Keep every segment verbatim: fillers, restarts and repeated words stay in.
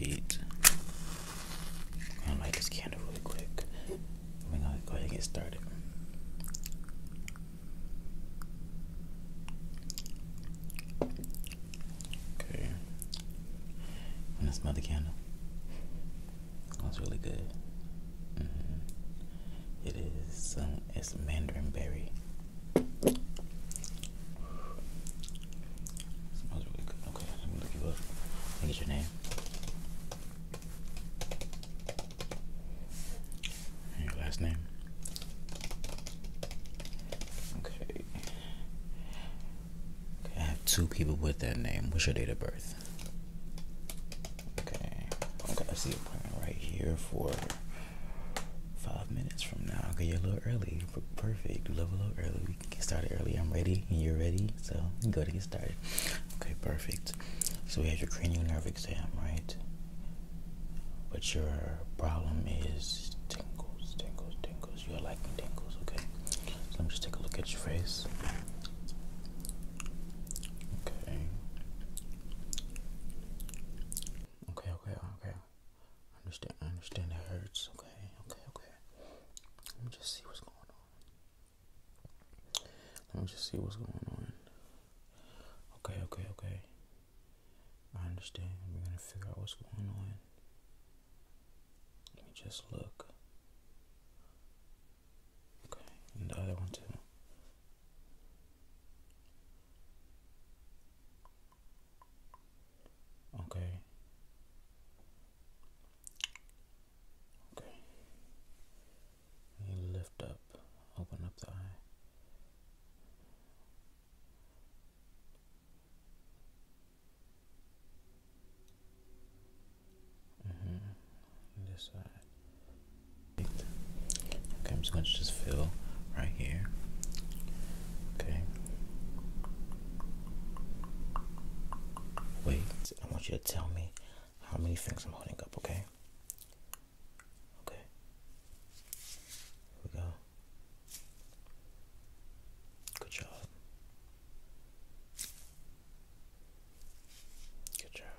Sweet. I'm gonna light this candle really quick. We're gonna go ahead and get started. Okay. And smell the candle. Smells really good. Mm-hmm. It is um, it's mandarin berry. Smells really good. Okay, let me look you up. Let me get your name. And your last name. Okay. Okay, I have two people with that name. What's your date of birth? Okay. Okay, I see a appointment right here for five minutes from now. Okay, you're a little early. Perfect. We love a little early. We can get started early. I'm ready and you're ready, so we can go to get started. Okay, perfect. So we have your cranial nerve exam, right? But your problem is tingles, tingles, tingles. You're liking tingles, okay? So let me just take a look at your face. Okay. Okay, okay, okay. I understand, I understand it hurts. Okay, okay, okay. Let me just see what's going on. Let me just see what's going on. Okay, okay, okay. I understand. We're gonna figure out what's going on. Let me just look. Okay, and the other one too. Okay. Okay. And you lift up, open up the eye. Mm-hmm. This side. Okay, I'm just going to just feel right here. Okay. Wait, I want you to tell me how many fingers I'm holding up, okay? Okay. Here we go. Good job. Good job.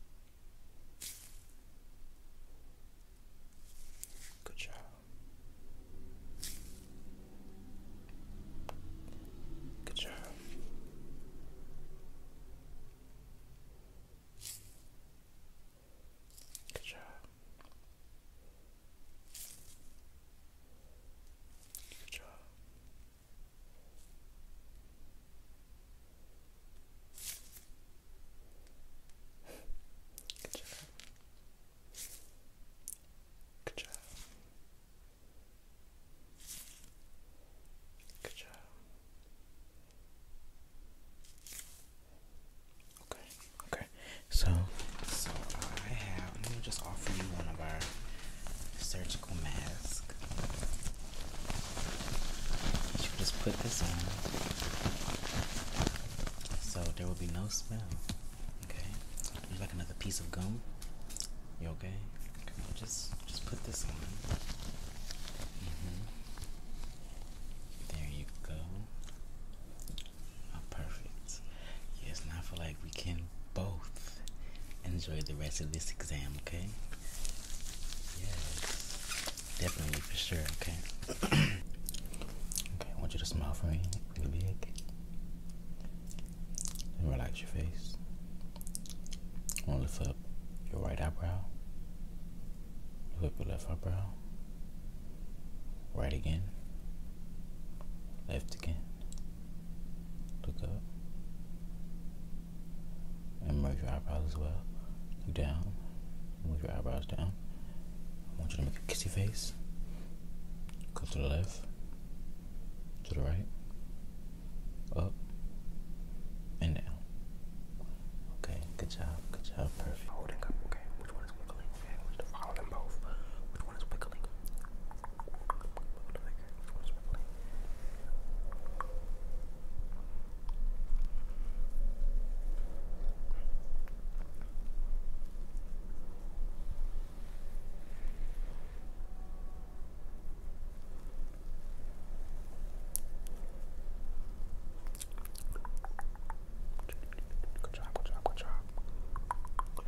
Good job. Good job. Good job. Good job. Good job. Good job. Good job. Okay, okay. So, so I have, let me just offer you one of our surgical masks. You can just put this on. So there will be no smell. Okay? Would you like another piece of gum? You okay? Come on, just just put this on. Mm-hmm. There you go. Oh, perfect. Yes, now I feel like we can both enjoy the rest of this exam, okay? Yes. Definitely, for sure, okay? Okay, I want you to smile for me really big. And relax your face. I want to lift up your right eyebrow. Lift up your left eyebrow. Right again. Left again. Look up. And merge your eyebrows as well. Look down. Move your eyebrows down. I want you to make a kissy face. Go to the left. To the right. Up. And down. Okay, good job. Good job. Perfect. Holding up. Okay, which one is wiggling? Okay, I want you to follow them both. Which one is wiggling? Which one is wiggling? Good job, good job, good job.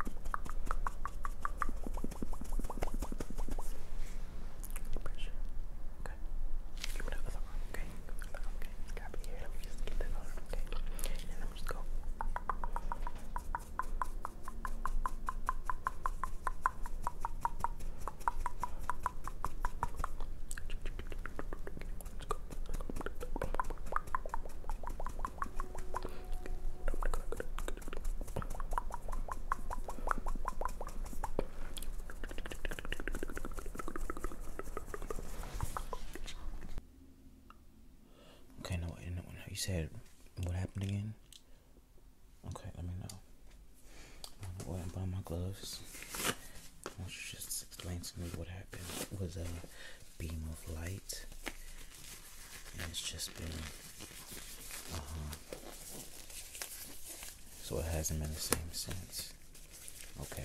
Pressure. Okay. Give me the other arm, okay? Okay. Got me here. Let me just get that arm, okay? And let me just go. Okay, no, no, no, you said what happened again? Okay, let me know. When I bought my gloves, I want you to just explain to me what happened. It was a beam of light, and it's just been, uh-huh. So it hasn't been the same since. Okay.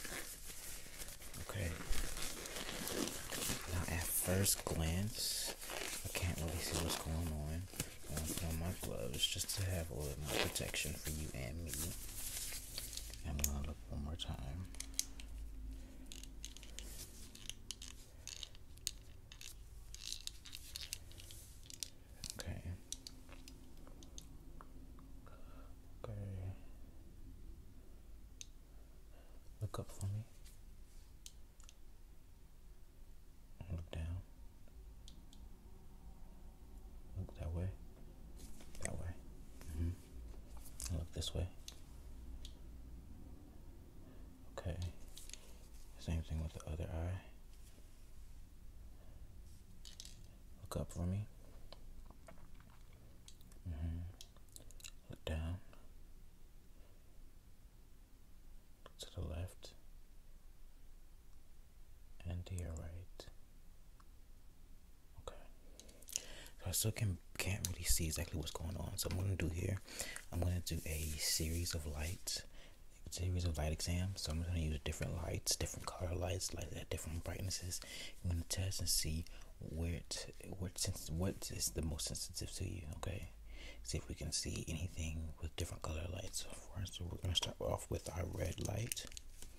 Okay. Now, at first glance, I can't really see what's going on. I'm gonna put on my gloves just to have a little more protection for you and me. I'm gonna look one more time. Okay. Okay. Look up for me. Look down. Look that way. That way. Mm-hmm. Look this way. Okay. Same thing with the other eye. Look up for me. Mm-hmm. Look down. To the left. And to your right. Okay. So I still can, can't really see exactly what's going on. So I'm going to do here, I'm going to do a series of lights. Series of light exams. So I'm going to use different lights, different color lights, like at different brightnesses. I'm going to test and see where it, where it, what is the most sensitive to you. Okay, see if we can see anything with different color lights. For instance, we're going to start off with our red light.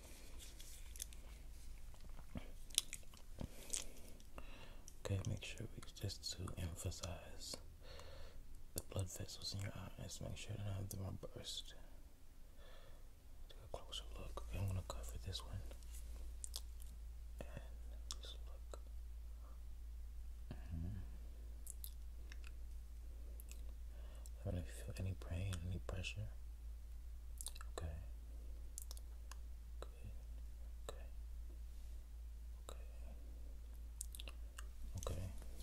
Okay, make sure we just to emphasize the blood vessels in your eyes. Make sure none of them are burst. Closer look. Okay, I'm gonna cover this one and just look. Mm-hmm. I don't know if you feel any pain, any pressure. Okay. Good. Okay. Okay. Okay.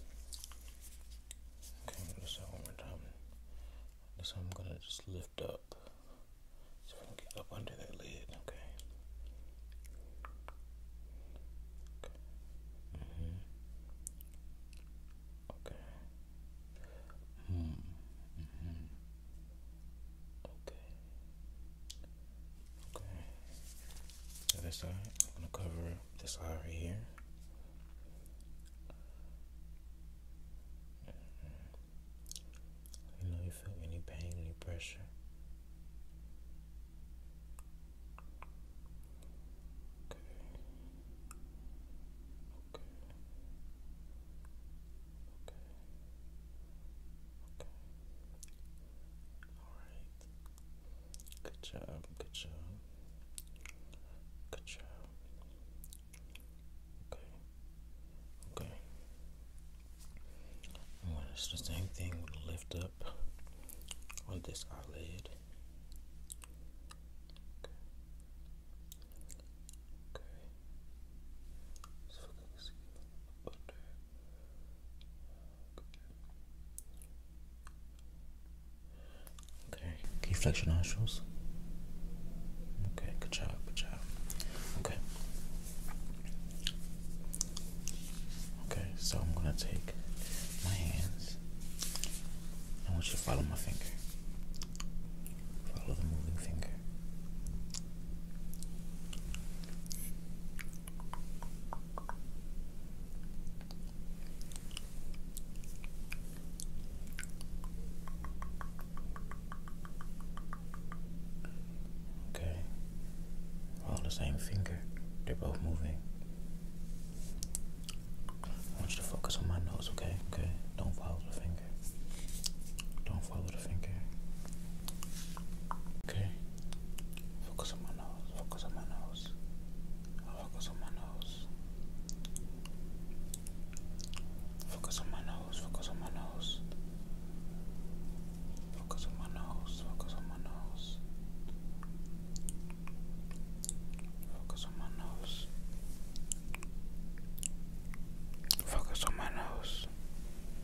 Okay, I'm gonna do that one more time. This one I'm gonna just lift up. So I can get up under that lid. Okay. This side, I'm gonna cover this eye right here. You know, you feel any pain, any pressure. Okay. Okay. Okay. Okay. All right. Good job. Good job. Good job. Okay. Okay. I'm gonna do the same thing with the lift up on this eyelid. Okay. Okay. So we can see up there. Okay. Can you flex your nostrils? Okay. Good job. Good job. Okay. Okay. So I'm gonna take my hands. I want you to follow my finger. Follow the moving finger. Okay. Follow the same finger. They're both moving. I want you to focus on my nose, okay? Okay. Don't follow the finger. Don't follow the finger. Okay. Focus on my nose. Focus on my nose. Focus on my nose. Focus on my nose. Focus on my nose. Focus on my nose. Focus on my nose. Focus on my nose. Focus on my nose.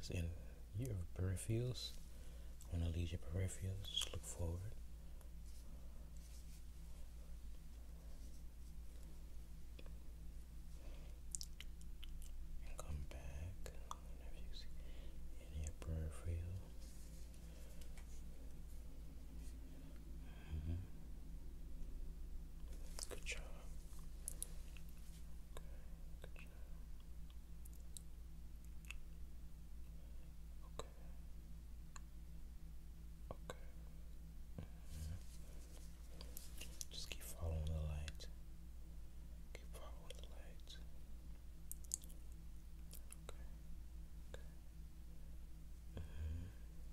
focus in your peripherals. I want to lead your peripherals. Just look forward. And come back whenever you see in your peripheral. Mm-hmm. Good job. Okay, good job. Okay. Okay. Mm-hmm. Just keep following the light. Keep following the light. Okay. Okay. Mm-hmm.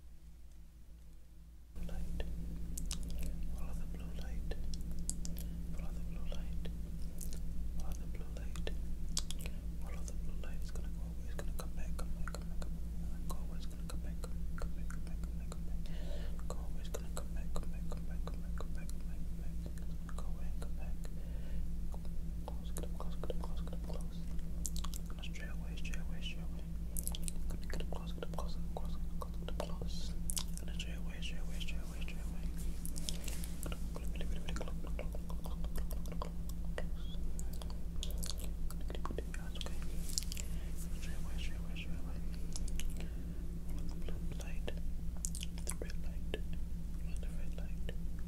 Light. Follow the blue light. Follow the blue light. Follow the blue light. Follow the blue light. It's gonna go away. It's gonna come back. Come back. Come back. Come back. Go away. It's gonna come back. Come back. Come back. Come back. Come back. Come back. Go away. It's gonna come back. Come back. Come back. Come back. Come back. Come back. Come back. It's gonna go away. Come back. Close. Get up close. Get up close. Get up close. It's gonna stray away. Stray away. Stray away. Gonna get up close. Get up close. Get up close. Get up close. Get up close. Gonna stray away. Stray away. Stray away. Stray away. Get up. Really, really, really close. Close. That's okay. Stray away, stray away, stray away. Follow the blue light, the red light, follow the red light.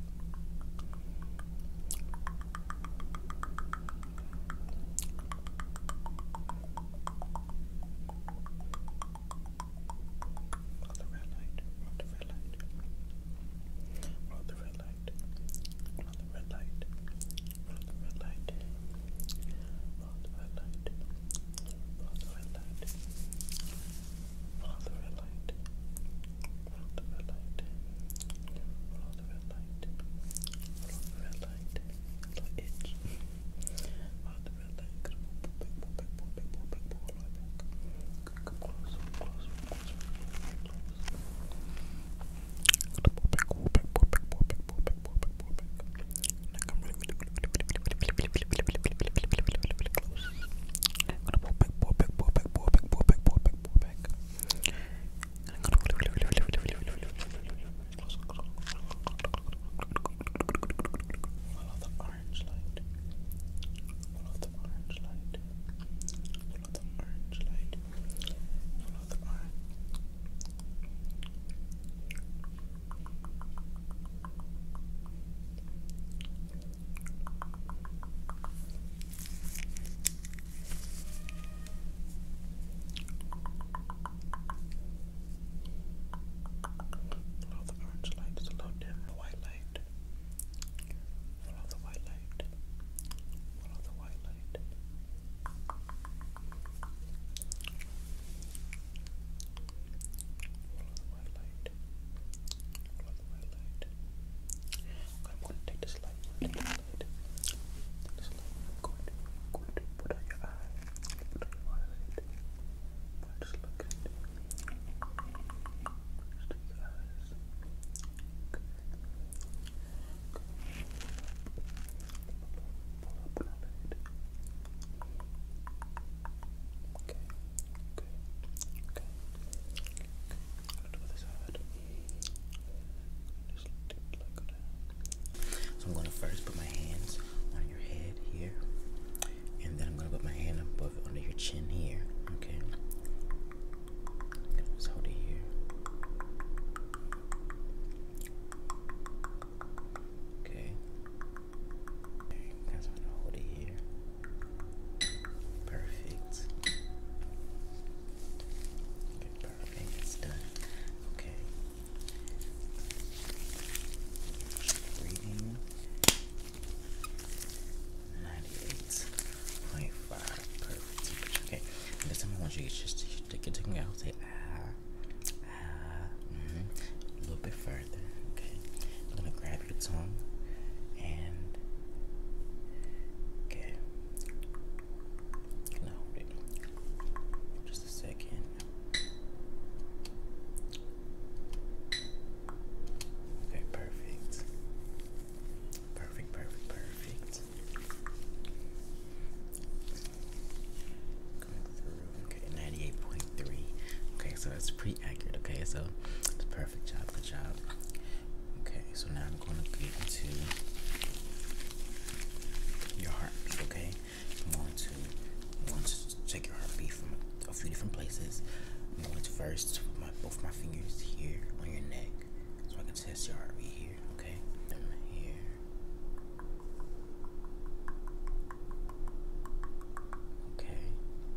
Follow the red light, follow the red light. Follow the red light, follow the red light, follow the red light. Follow the red light. Follow the red light. Follow the red light. Follow the red light. Follow the red light. Follow the red light. Little itch. Follow the red light. Pull back, pull back, pull back, pull back, pull all the way back. Come close, close, close, close. Pull back, pull back, pull back, pull back, pull back, pull back, pull back. Now come really, really, really, really, really, really, really, really, really, really, really, really, really, really, really, really close. I'm gonna pull back, pull back, pull back, pull back, pull back, pull back, pull back. And I'm gonna really, really, really, really, really, really, really, really, really, really close. Follow the orange light. Follow the orange light. Follow the orange light. Follow the orange. Follow the orange light. It's a little dim. The white light. Follow the white light. Follow the white light. Follow the white light. Follow the white light. Okay, I'm going to take this light. Take this light. Take this light. I'm going to, going to put on your eye. Put on your eyelid. Just look at it. Just take your eyes. Okay. Pull up on it. Okay. Okay. Okay. I'm gonna do this side. Just dip like that. So I'm gonna first put my hands on your head here, and then I'm gonna put my hand above under your chin here. Okay. Just hold it here. Okay. Okay. That's gonna hold it here. Perfect. Okay, perfect. It's done. Okay. Breathing. ninety-eight point five. Perfect. Okay. And this time I want you to just take your tongue out. Say ah. Ah. Mm-hmm. A little bit further. Okay. I'm gonna grab your tongue and okay. Now hold it. Just a second. Okay, perfect. Perfect, perfect, perfect. Coming through. Okay, ninety-eight point three. Okay, so that's that's pretty accurate. Okay, so it's perfect job, good job. Okay, so now I'm going to get into your heartbeat. Okay, I'm going to I'm going to check your heartbeat from a, a few different places. I'm going to first put my both my fingers here on your neck, so I can test your heartbeat here. Okay, and here. Okay.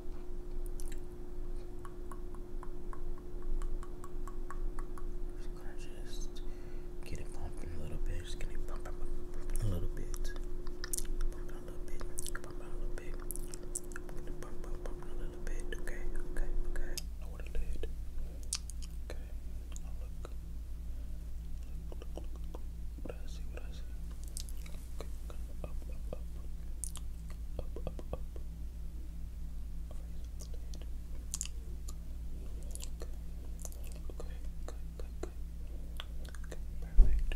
Just gonna just get it pumping a little bit. Just get it pumping, pumping a little bit. Pumping a little bit. Pumping a little bit. Pumping, pumping, pumping a little bit. Okay, okay, okay. I know what it did. Okay. Now look. Look, look, look, look. What I see, what I see. Okay, kind of up, up, up. Up, up, up. Raise its lid. Okay. Okay, good, good, good. Okay, perfect.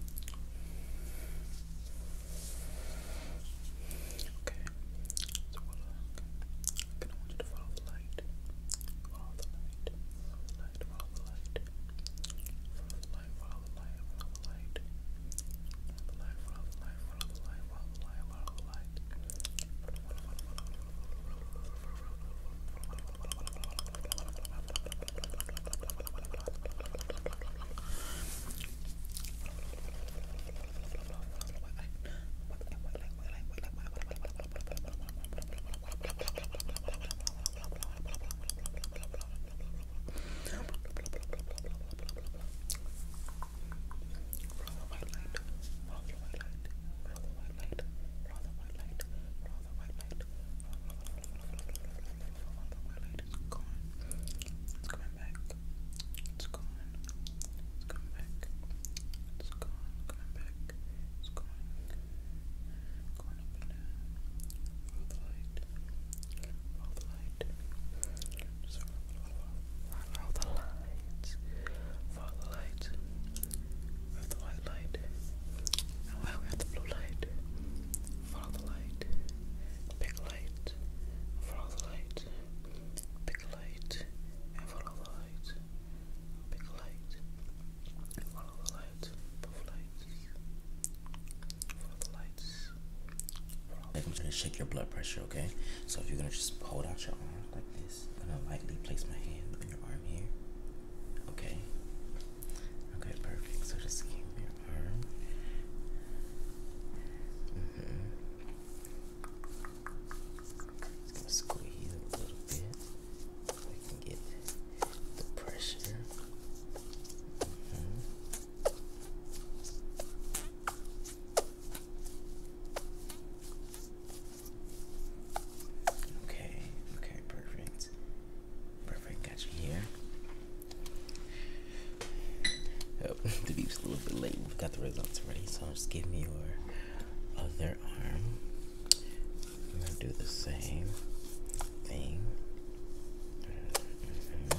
Okay. So what I okay. I want you to follow the light. Follow the light. Follow the light. Follow the light. Follow the light. Follow the light. Follow the light. Follow the light. Follow the light. Follow the light. Follow the light. Follow the light. I'm gonna shake your blood pressure, okay? So if you're gonna just hold out your arm like this, I'm gonna lightly place my hand on your arm here. Okay. Okay, perfect. So just keep your arm. Mm-hmm. Just gonna squeeze a little bit so we can get the pressure. Mm-hmm. Okay, okay, perfect. Perfect, got you here. Oh, the beep's a little bit late. We've got the results already, so just give me your other arm. I'm gonna do the same thing. Mm-hmm.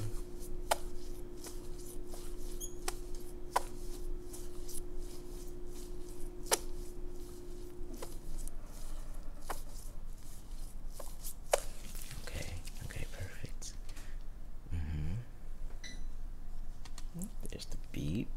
Okay, okay, perfect. Mm-hmm. There's the beep.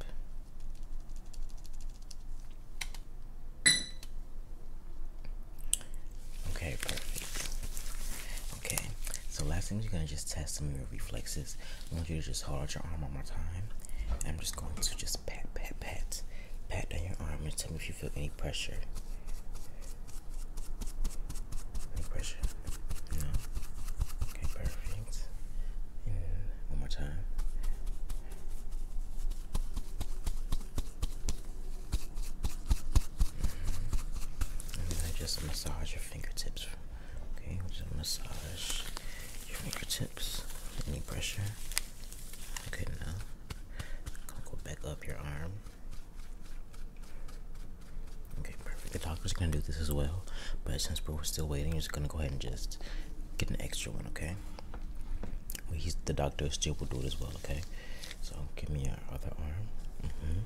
Okay, perfect. Okay, so last thing, you're gonna just test some of your reflexes. I want you to just hold out your arm one more time. And I'm just going to just pat, pat, pat, pat down your arm and tell me if you feel any pressure. Any pressure? No? Okay, perfect. And one more time. I'm gonna just massage your fingertips. Okay, just massage your fingertips. Any pressure? Okay, now I'm gonna go back up your arm. Okay, perfect. The doctor's gonna do this as well, but since we're still waiting, you're just gonna go ahead and just get an extra one, okay? Well, he's the doctor still will do it as well, okay? So give me your other arm. Mm-hmm.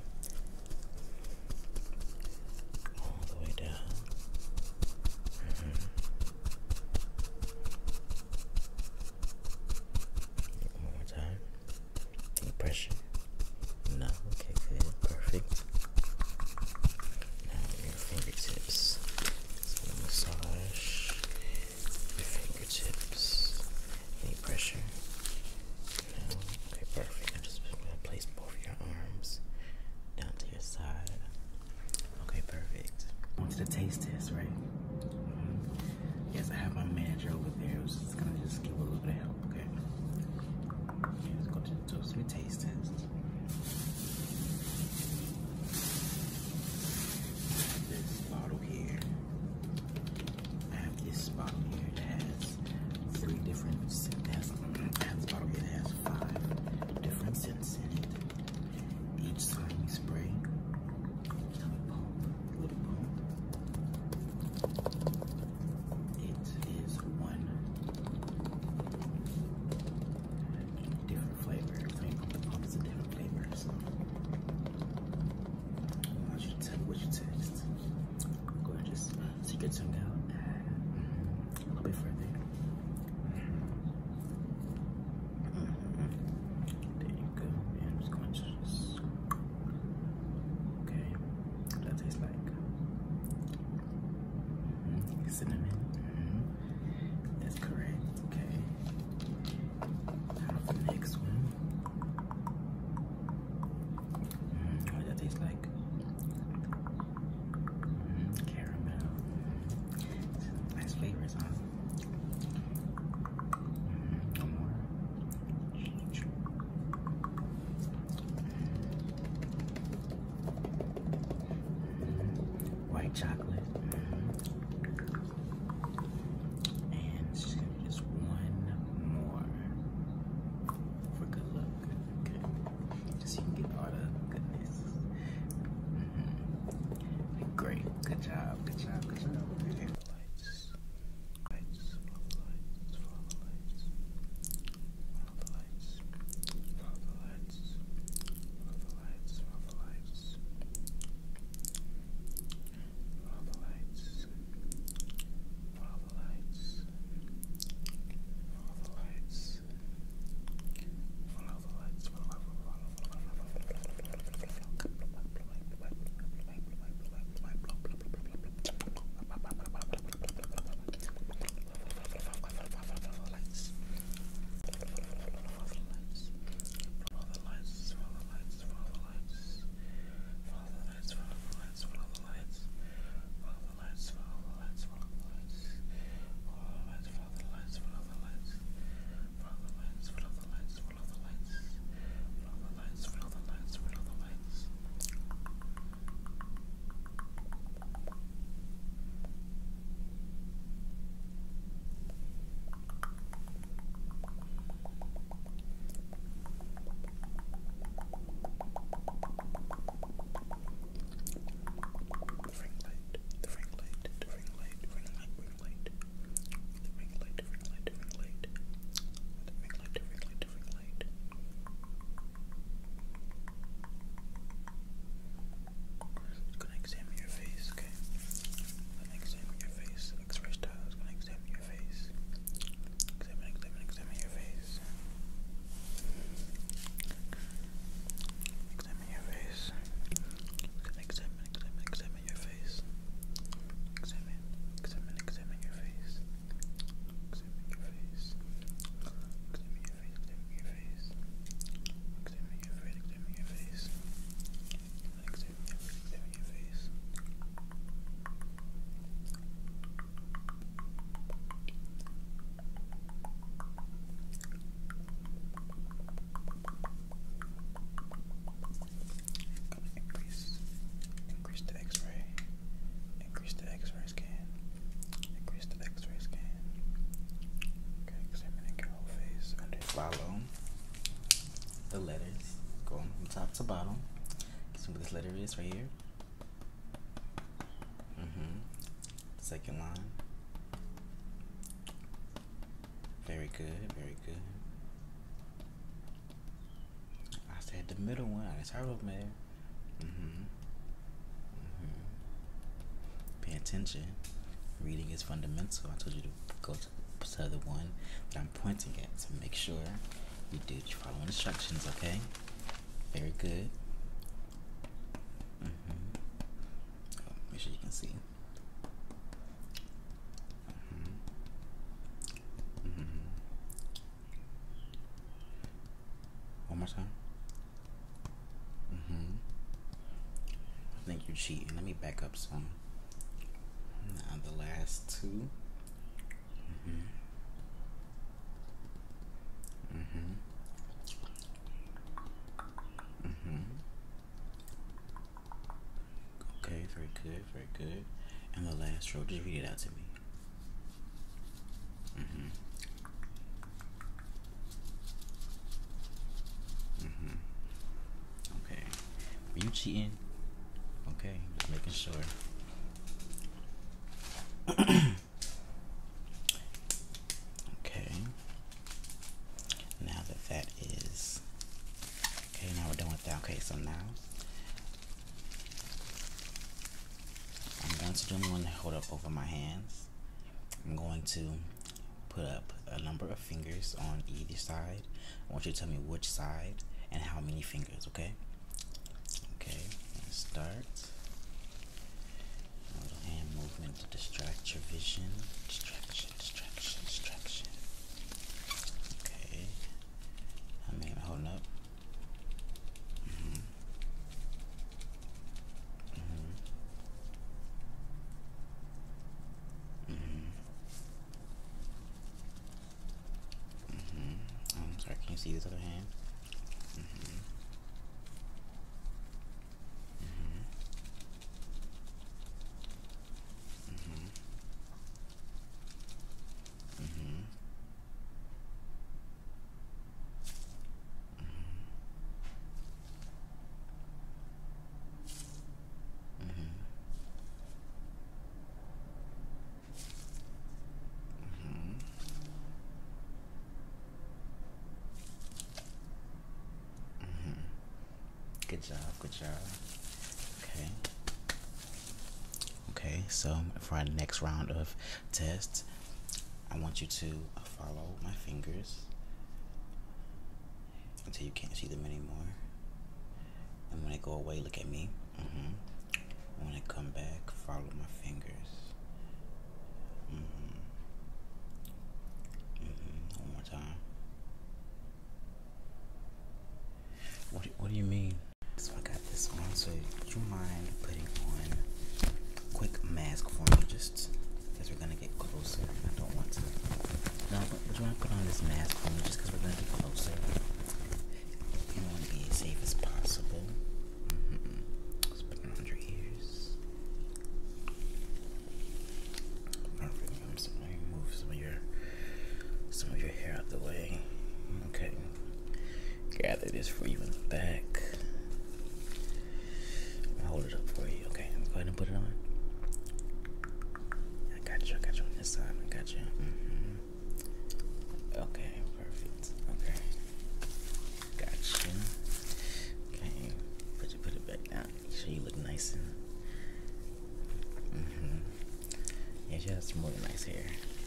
All the way down. Mm-hmm. One more time. pressure. Now, okay, perfect. I'm just gonna place both of your arms down to your side. Okay, perfect. On to the taste test, right? Mm-hmm. Yes, I have my manager over there who's just gonna just give a little bit of help, okay? Okay, let's go to the toast with taste test. This bottle here. I have this bottle here that has three different scents. I have this bottle here that has five different scents in it. Each time you spray, little pump, little pump. It is one different flavor. I mean, the pump is a different flavor, so I want you to tell me what you taste. Go ahead and just stick your tongue out. Mm-hmm. A little bit further. There you go. And I'm just going to just. Okay. What does that taste like? Mm-hmm. Cinnamon. Mm-hmm. That's correct. Okay. Now for the next one. Mm-hmm. What does that taste like? Mm-hmm. Caramel. Mm-hmm. Nice flavors, huh? Mm-hmm. One more. Mm-hmm. White chocolate. Mm-hmm. And it's just gonna be just one more for good luck. Okay. Just so you can get all the goodness. Mm-hmm. Great. Good job. Good job. Good job. Okay. Lights. Lights. Follow the lights. Follow the lights. Follow the lights. Follow the lights. Follow the lights. Follow the lights. Follow the lights. Follow the lights. Follow the lights. Follow the lights. Follow the letters, go from top to bottom. See what this letter is right here. Mm-hmm. Second line. Very good, very good. I said the middle one. It's her man. Mm-hmm. Mm-hmm. Pay attention. Reading is fundamental. I told you to go to to the one that I'm pointing at to make sure you did you follow instructions, okay? Very good. Mm-hmm. Oh, make sure you can see. Mm-hmm. Mm-hmm. One more time. Mm-hmm. I think you're cheating. Let me back up some. Now the last two. Mm-hmm. Mm-hmm. Mm-hmm. Okay, very good, very good. And the last row, just read it out to me. Mm-hmm. Mm-hmm. Okay. Are you cheating? Okay, just making sure. Okay. Now that that is okay, now we're done with that. Okay, so now I'm going to do one hold up over my hands. I'm going to put up a number of fingers on either side. I want you to tell me which side and how many fingers, okay? Okay, let's start. A little hand movement to distract your vision. Distraction, distraction, distraction. Okay. How many am I holding up? Mm-hmm. Mm-hmm. Mm-hmm. Mm-hmm. Oh, I'm sorry, can you see this other hand? Mm-hmm. Mm-hmm. Mm-hmm. Mm-hmm. Mm-hmm. Mm-hmm. Mm-hmm. Good job, good job. Okay. Okay, so for our next round of tests, I want you to follow my fingers until you can't see them anymore. And when they go away, look at me. Mm-hmm. And when I come back, follow my fingers. Mm-hmm. Mm-hmm. One more time. What, what do you mean? So I got this on, so would you mind putting on a quick mask for me, just because we're going to get closer. I don't want to. No, but would you want to put on this mask for me, just because we're going to get closer? You want to be as safe as possible. Mm-hmm. Just put it on your ears. Perfect. I'm just going to move some of your, some of your hair out the way. Okay. Gather this for you in the back. I'll hold it up for you. Okay, go ahead and put it on. I got you. I got you on this side. I got you. Mm-hmm. Okay, perfect. Okay, got you. Okay, put you put it back down. Make sure you look nice and. Mm-hmm. Yeah, she has some really nice hair.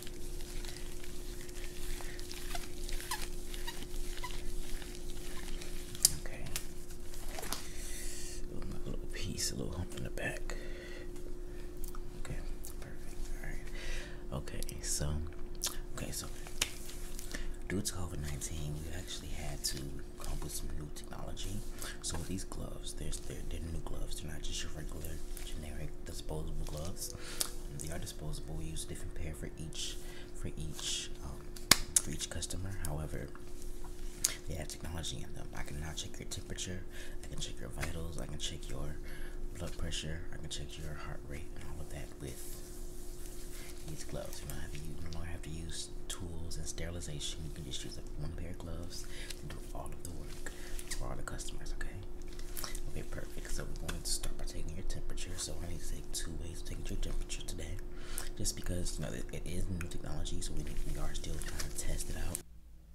A little hump in the back. Okay, perfect. All right. Okay, so, okay, so due to COVID nineteen, we actually had to come up with some new technology. So with these gloves, there's they're, they're new gloves. They're not just your regular, generic, disposable gloves. Um, they are disposable. We use a different pair for each, for each, um, for each customer. However, they have technology in them. I can now check your temperature. I can check your vitals. I can check your blood pressure. I can check your heart rate and all of that with these gloves. You don't have to use, no longer have to use tools and sterilization. You can just use one pair of gloves to do all of the work for all the customers. Okay. Okay, perfect. So we're going to start by taking your temperature. So I need to take two ways of taking your temperature today, just because you know it, it is new technology. So we we are still trying to test it out.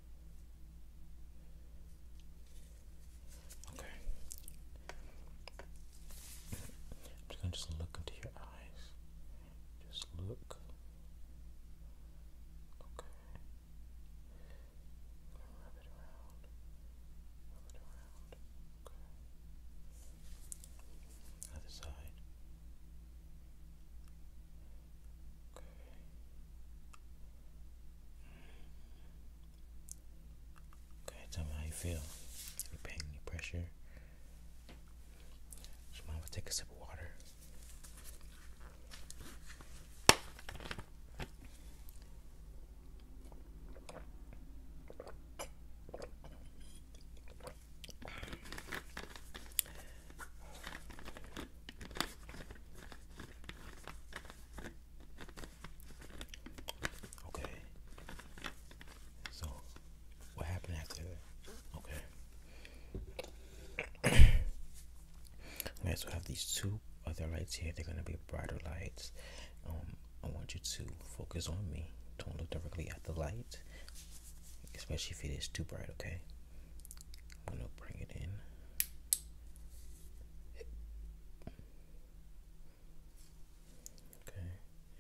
Just look into your eyes. Just look. Okay. Rub it around. Rub it around. Okay. Other side. Okay. Okay, tell me how you feel. take a sip of water. Okay. So, what happened after that? Okay. Okay, so I have these two other lights here. They're gonna be brighter lights. Um, I want you to focus on me. Don't look directly at the light, especially if it is too bright. Okay. I'm gonna bring it in. Okay.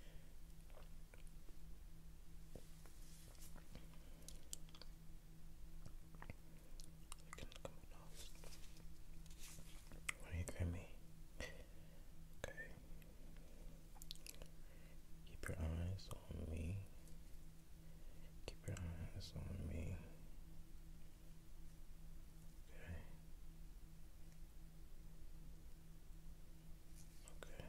Why do you hear me? Okay. Keep your eyes on me. Keep your eyes on me. Okay. Okay.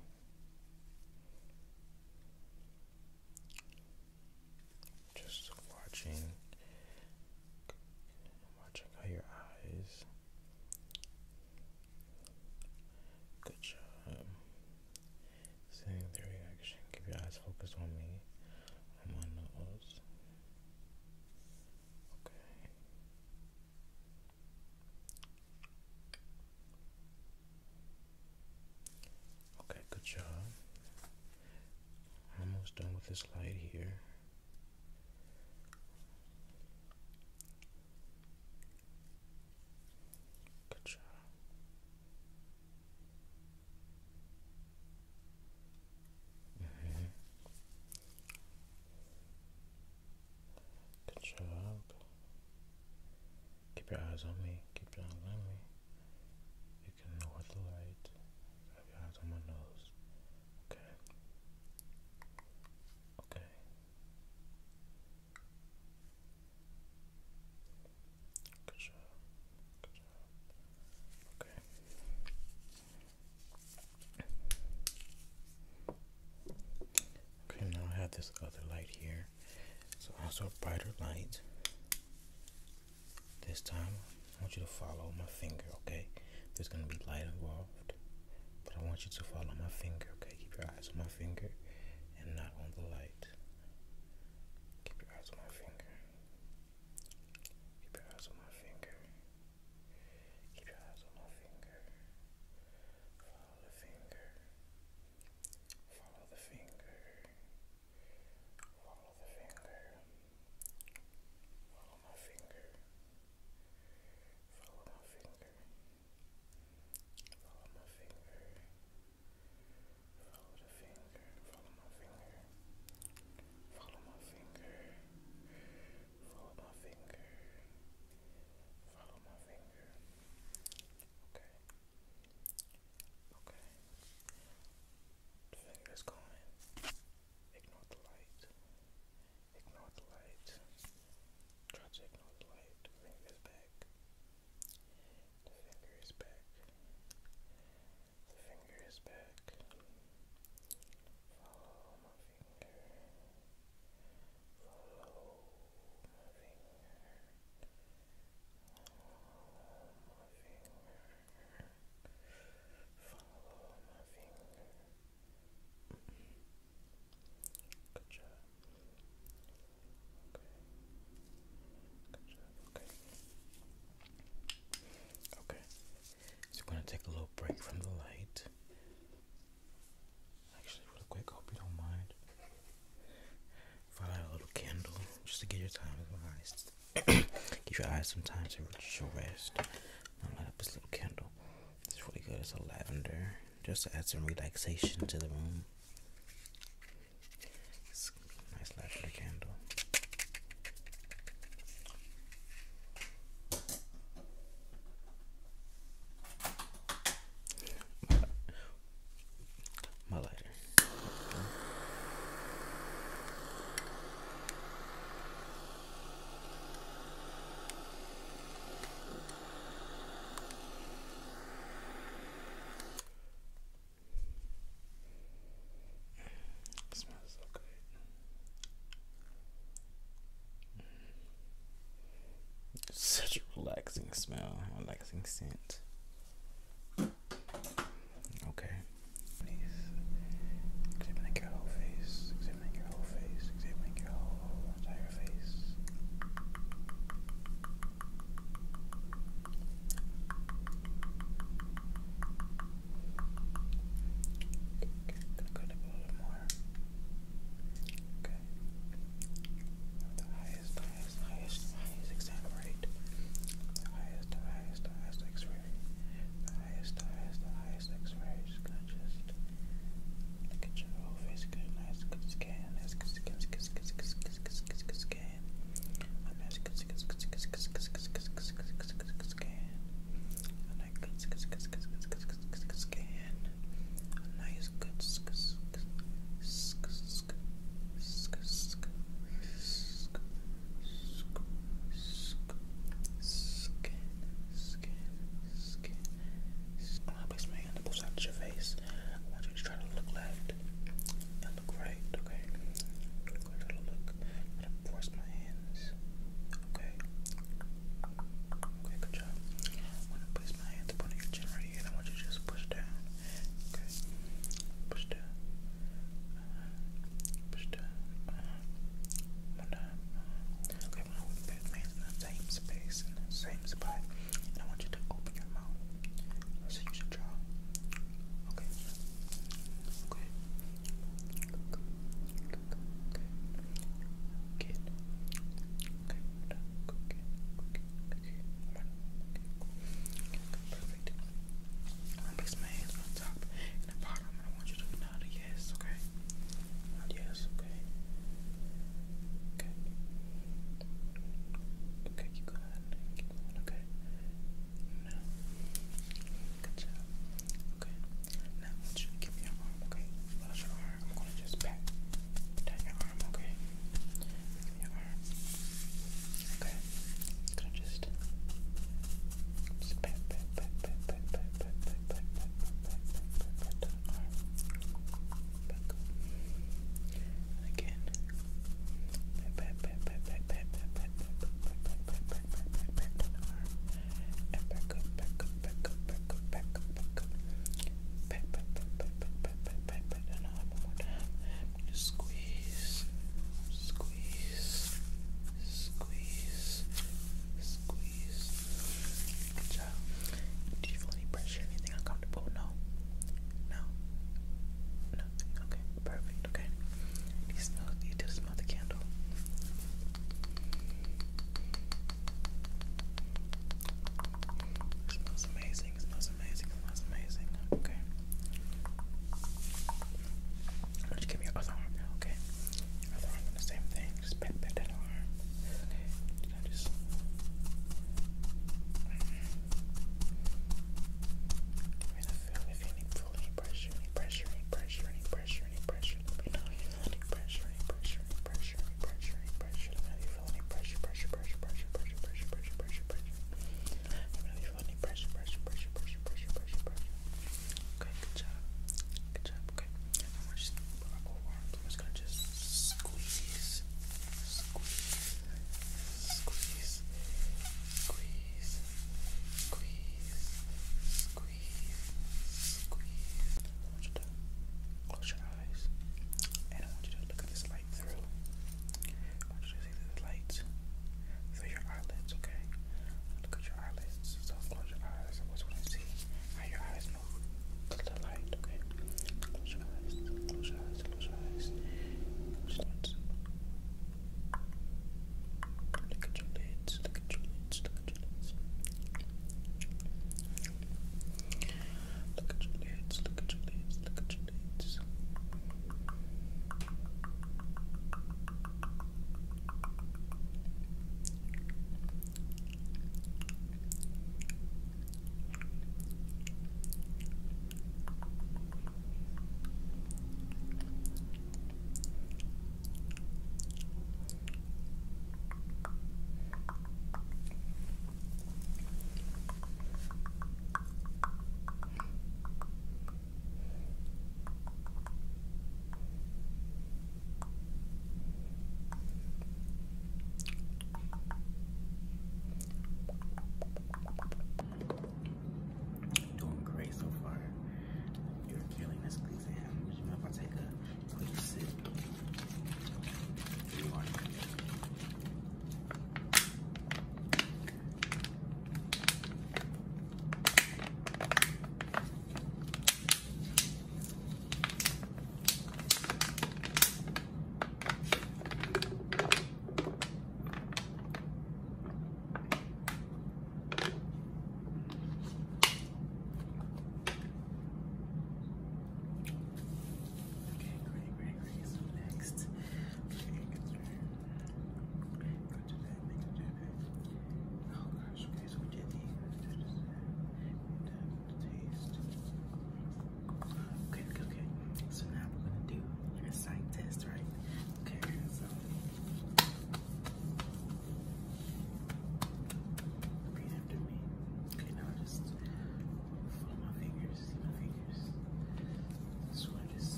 Just watching. Watching how your eyes. Good job. Seeing the reaction. Keep your eyes focused on me. On my nose. Okay. Okay, good job. Almost done with this light here. Good job. Mm-hmm. Good job. Keep your eyes on me. Keep your eyes on me. You can ignore the light. Keep your eyes on my nose. Okay. Okay. Good job. Good job. Okay. Okay, now I have this other light here. So also a brighter light. This time, I want you to follow my finger, okay? There's gonna be light involved, but I want you to follow my finger, okay? Keep your eyes on my finger and not on the light. Keep your eyes on my finger. Keep your eyes on my finger. Keep your eyes on my finger. Follow the finger. Follow the finger. Follow the finger. Follow my finger. Follow my finger. Follow my finger. Follow the finger. Follow my finger. Follow my finger. Follow my finger. Follow my finger. Okay. Okay. The finger is going. Ignore the light. Ignore the light. Try to ignore the light. The finger is back. The finger is back. The finger is back. Follow my finger. Follow my finger. Follow my finger. Follow my finger. Good job. Okay. Good job. Okay. Okay. So we're gonna take a little break from the light. Actually, real quick, hope you don't mind. If I light a little candle, just to give your time with my eyes. Give your eyes some time to show rest. I'll light up this little candle. It's really good. It's a lavender, just to add some relaxation to the room. It's a nice lavender candle. My lighter. Such a relaxing smell, relaxing scent. Okay. Examining your whole face, examining your whole face, examining your whole entire face. Okay, gonna cut up a little more. Okay. The highest, highest, highest, highest exam rate. The highest, the highest, the highest X-ray.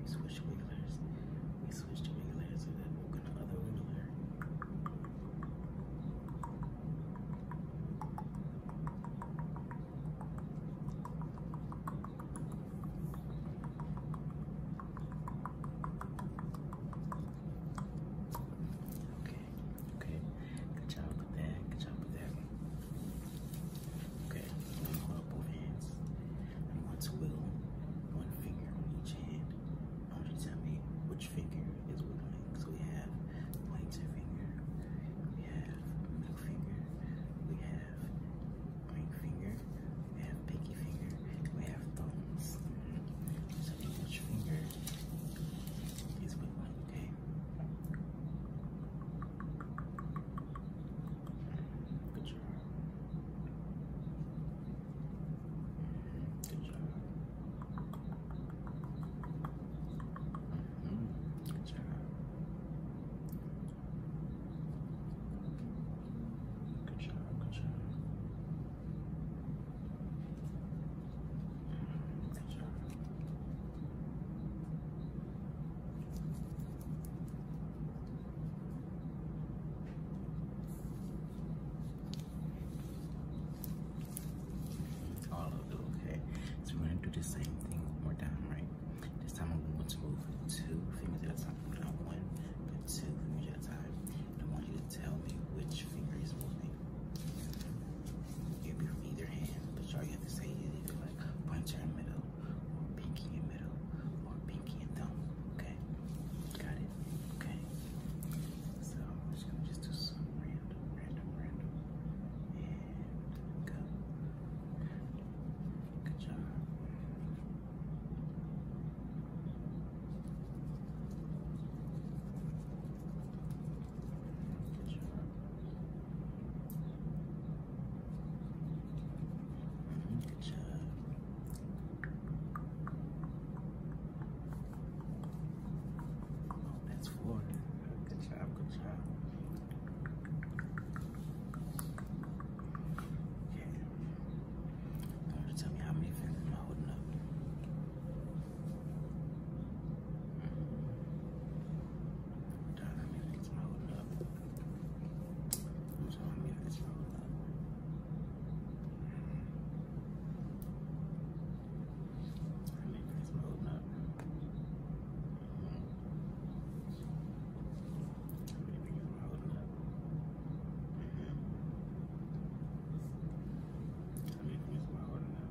We switch wigglers. We switch to wigglers and then we'll go to other wiggler. Okay, okay. Good job with that. Good job with that. Okay, I'm gonna hold up both hands. I'm going to wiggle one finger on each hand. I want you to tell me which finger is wiggling. So we have pointer finger, we have middle finger, we have ring finger, we have pinky finger, we have thumbs. So tell me which finger is wiggling, okay? Good job. Good job. Mhm. Good job. Good job. Good job. Good job. All of it, okay. So we're gonna do the same thing one more time, right? This time I'm going to move two fingers at a time. Not one, but two fingers at a time. And I want you to tell me which finger is moving. It'll be from either hand, but all you have to say is either like pointer and middle, or pinky and middle, or pinky and thumb. Okay? Got it? Okay. So I'm just gonna just do some random, random, random. And go. Good job. Good job. Mhm, good job. Oh, that's four. Good job, good job. Okay. I want you to tell me how many fingers am I holding up? Done. How many fingers am I holding up? I'm sorry, how many fingers am I holding up? How many fingers am I holding up? How many fingers am I holding up? How many fingers am I holding up?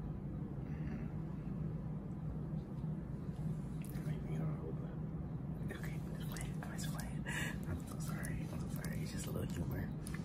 How many fingers am I holding up? Okay, I'm just playing. I'm just playing. I'm so sorry. I'm so sorry. It's just a little humor.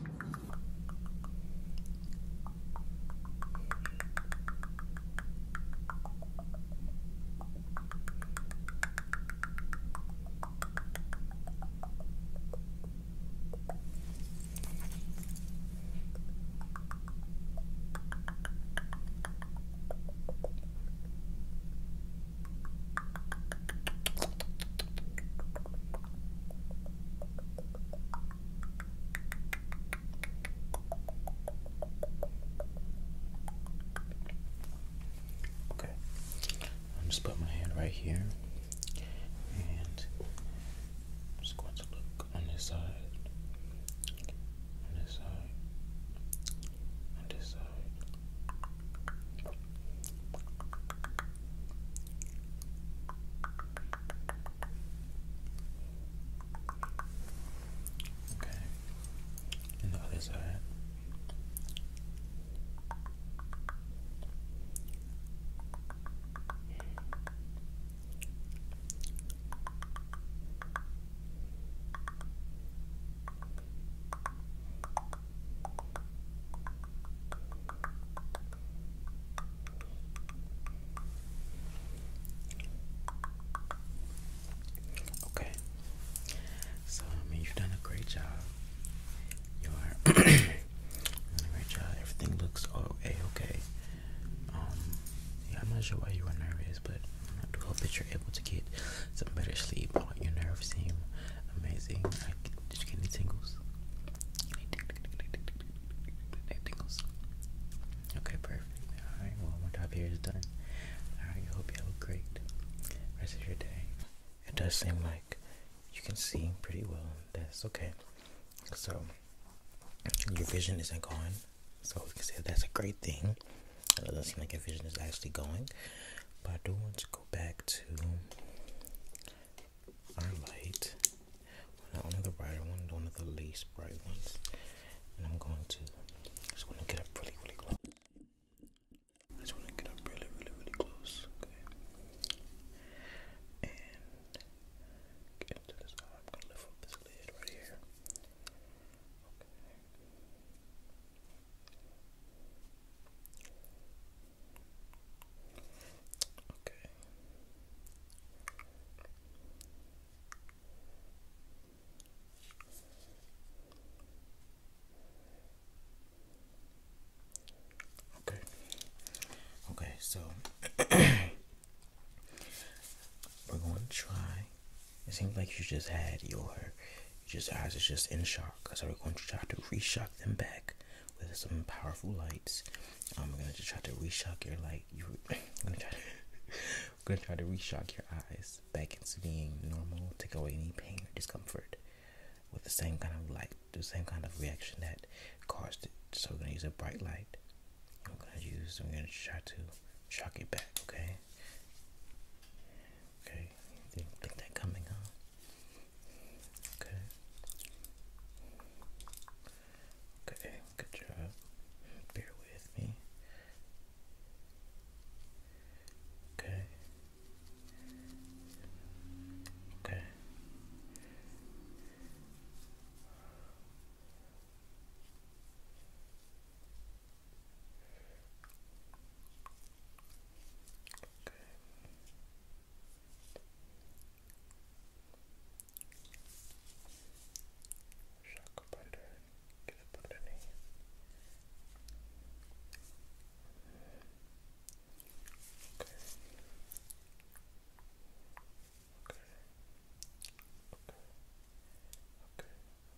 Okay. I'm just put my hand right here, and I'm just going to look on this side, on this side, on this side. Okay. And the other side. Okay. So, I mean, you've done a great job. You are doing a great job. Everything looks okay. Okay. Um, yeah, I'm not sure why you were nervous, but I do hope that you're able to get some better sleep. All your nerves seem amazing. I, did you get any tingles? Any tingles? Okay, perfect. All right. Well, my job here is done. All right. I hope you have a great rest of your day. does seem like you can see pretty well. That's okay. So your vision isn't gone, so we can say that's a great thing. It doesn't seem like your vision is actually going, but I do want to go back to our light. Not one of the brighter ones, one of the least bright ones, and I'm going to just want to get up really, really close. I just want to get up really, really, really close. Okay, and get into this. I'm gonna lift up this lid right here. Okay. Okay. Okay, so we're going to try. It seems like you just had your just eyes is just in shock. So we're going to try to reshock them back with some powerful lights. Um, we're gonna just try to reshock your light. You, we're gonna try to, we're gonna try to reshock your eyes back into being normal. Take away any pain or discomfort with the same kind of light, the same kind of reaction that caused it. So we're gonna use a bright light. I'm gonna use. I'm gonna try to shock it back. Okay. Okay. Didn't think that coming, huh? Okay. Okay. Good job. Bear with me. Okay. Okay. Shock up under. Get up underneath. Okay. Okay. Okay. Okay.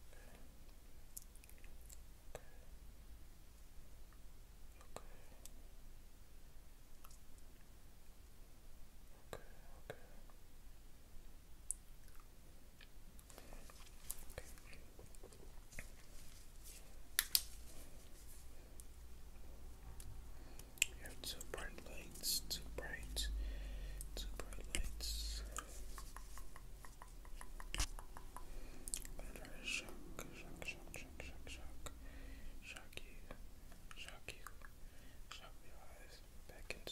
You have two bright lights, two bright, two bright lights. I'm gonna try to shock, shock, shock, shock, shock, shock, shock you, shock you, shock your eyes back into.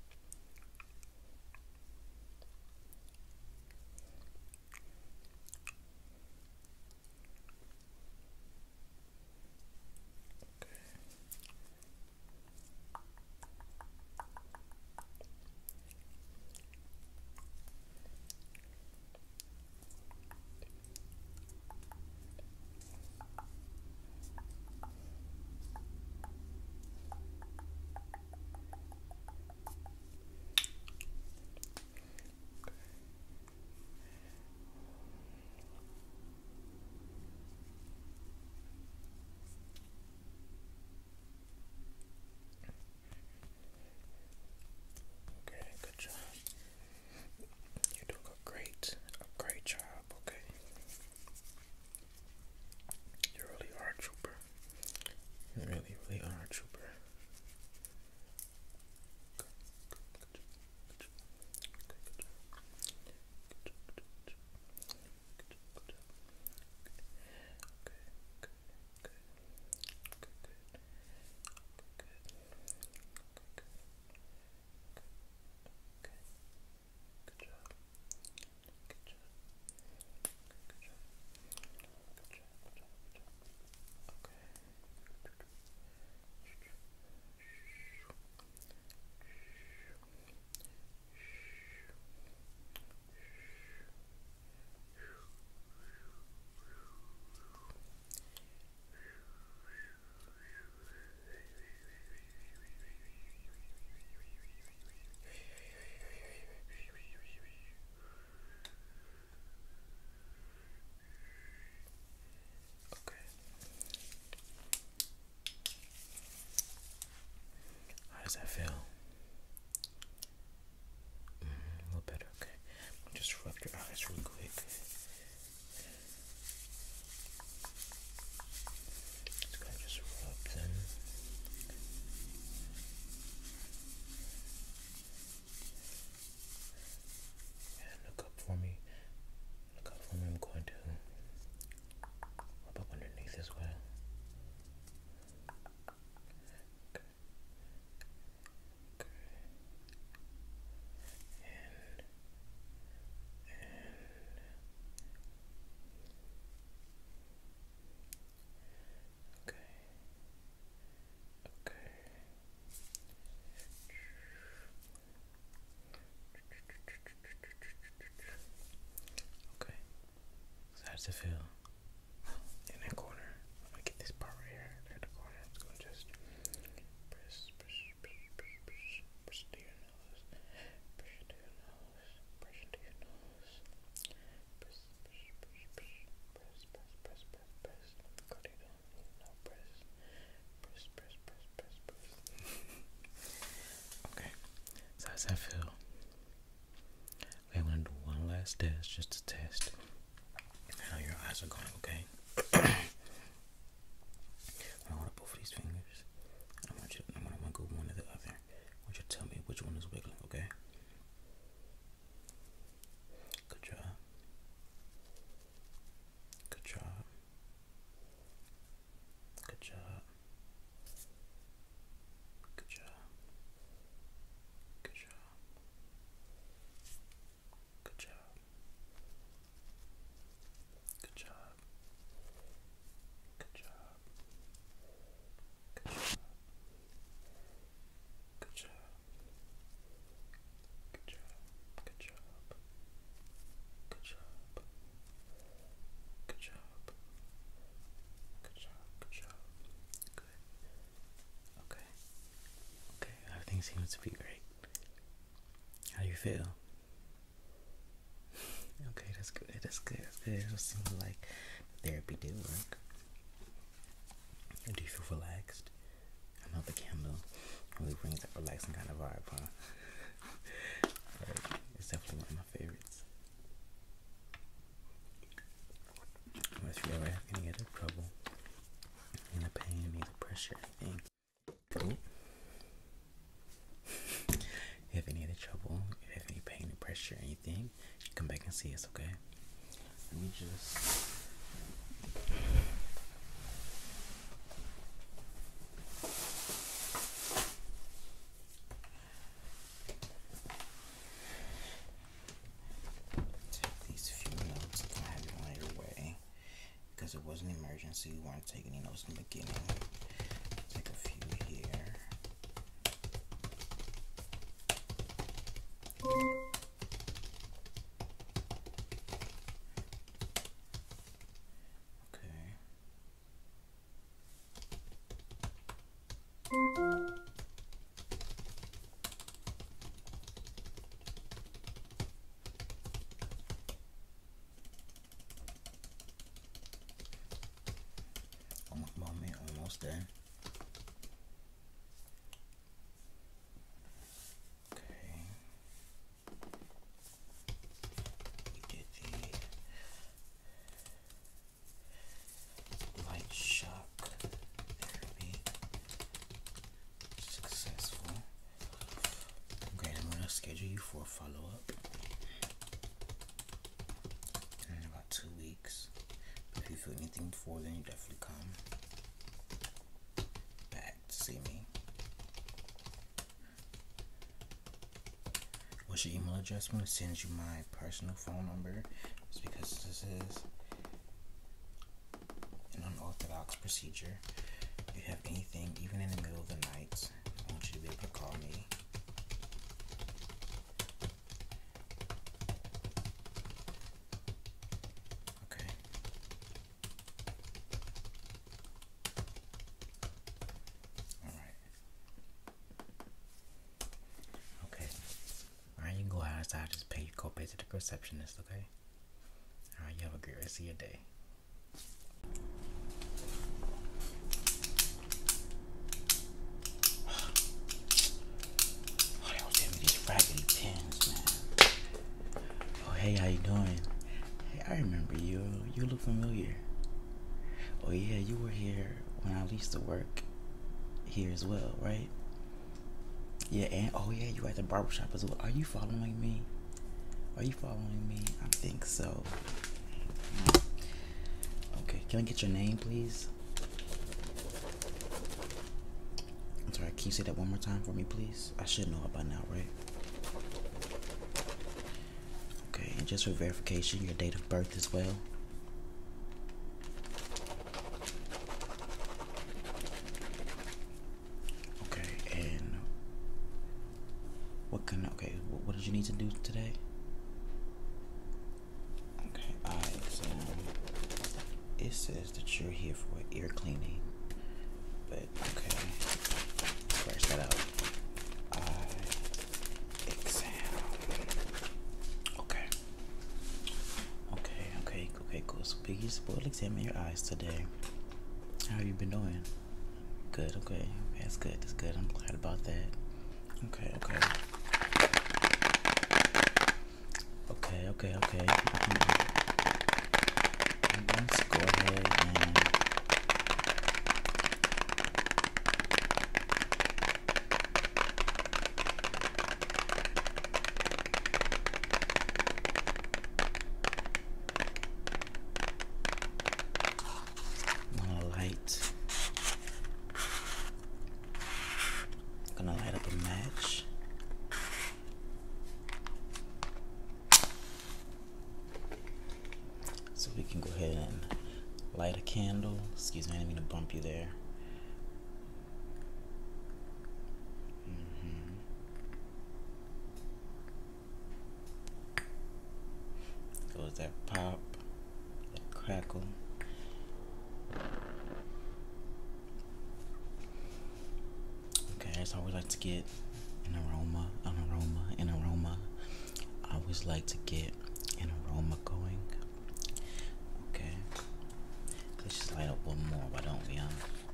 Okay, good job. You're doing a great, a great job. Okay, you really are a trooper. You really, really are a trooper. How does that feel? Mm, a little better, okay. Just rub your eyes real quick. last test, just to test how your eyes are going, okay? I want both of these fingers. I want you to, I'm gonna go one to the other. I want you to tell me which one is wiggling, okay? Good job. Good job. Good job. Good job. Good job. Good job. Good job. Good job. Good job. Good job. Good job. Good job. Good job. Good job. Good job. Good job. Good. Okay. Okay. Everything seems to be great. How do you feel? Okay, that's good. That's good. That's good. It seems like therapy did work. Do you feel relaxed? I know the candle really brings that relaxing kind of vibe, huh? Right. It's definitely one of my favorites. But if you ever have any other trouble, any pain, any pressure, anything, oh. If you have any other trouble, if you have any pain or pressure, anything, come back and see us, okay? Let me just. Take these few notes if I have you on your way. Because it was an emergency, we weren't taking any notes in the beginning. Take a few here. One moment, almost done. Okay. We did the light shock therapy. Successful. Great, I'm gonna schedule you for a follow-up in about two weeks. If you feel anything before then, you definitely come back to see me. What's your email address? I'm going to send you my personal phone number. It's because this is an unorthodox procedure. If you have anything, even in the middle of the night, I want you to be able to call me. I just pay your copay to the receptionist, okay? Alright, you have a great rest of your day. Oh, they was giving me these raggedy pins, man. Oh, hey, how you doing? Hey, I remember you. You look familiar. Oh, yeah, you were here when I used to work here as well, right? Yeah, and oh yeah, you at the barbershop as well. Are you following me? Are you following me? I think so. Okay, can I get your name, please? I'm sorry, can you say that one more time for me, please? I should know it by now, right? Okay, and just for verification, your date of birth as well. What can, okay, what did you need to do today? Okay, eye exam. It says that you're here for ear cleaning, but okay, scratch that out. Eye exam. Okay. Okay, okay, okay, cool. So Biggie, we'll examine your eyes today. How have you been doing? Good, okay. Okay, that's good, that's good. I'm glad about that. Okay, okay. Okay, okay, okay. Let's go ahead and gonna light gonna light up a match. So we can go ahead and light a candle. Excuse me, I didn't mean to bump you there. Mm-hmm. Goes that pop, that crackle. Okay, that's how we like to get an aroma, an aroma, an aroma. I always like to get an aroma going. Okay, let's just light up one more, why don't we, huh?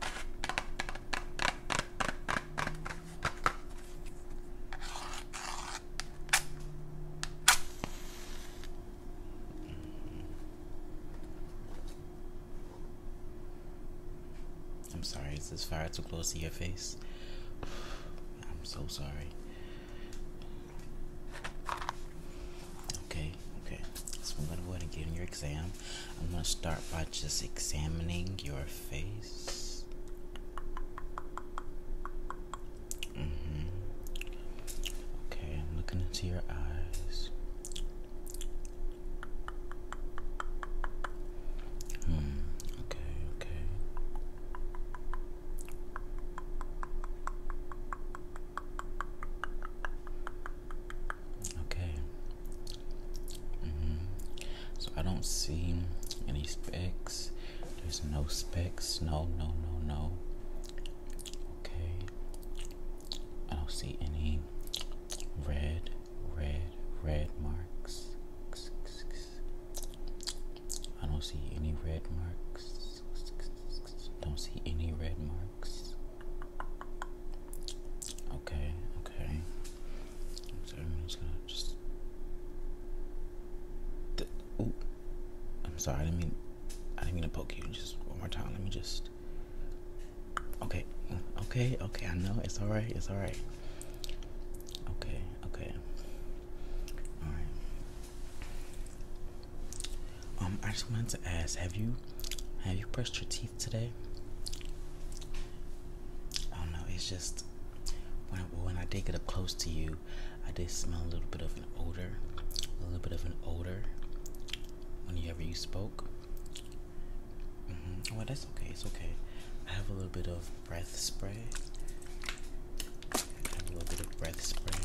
I'm sorry, is this fire too close to your face? I'm so sorry. Okay, okay. So I'm gonna go ahead and get in your exam. I'm gonna start by just examining your face. Mm-hmm. Okay, I'm looking into your eyes. Hmm. Okay, okay. Okay. Mm-hmm. So I don't see any specks. There's no specks. No, no, no, no. Okay. I don't see any red, red, red marks. I don't see any red marks. Don't see any red marks. Okay, okay. So I'm just gonna just. Ooh, I'm sorry. I didn't mean. I didn't mean to poke you. Just one more time. Let me just. Okay, okay, okay. I know it's all right. It's all right. Okay, okay. All right. Um, I just wanted to ask: Have you, have you brushed your teeth today? I don't know. It's just when I, when I did get up close to you, I did smell a little bit of an odor, a little bit of an odor. Whenever you spoke. Mm-hmm. Well, that's okay. It's okay. I have a little bit of breath spray. I have a little bit of breath spray.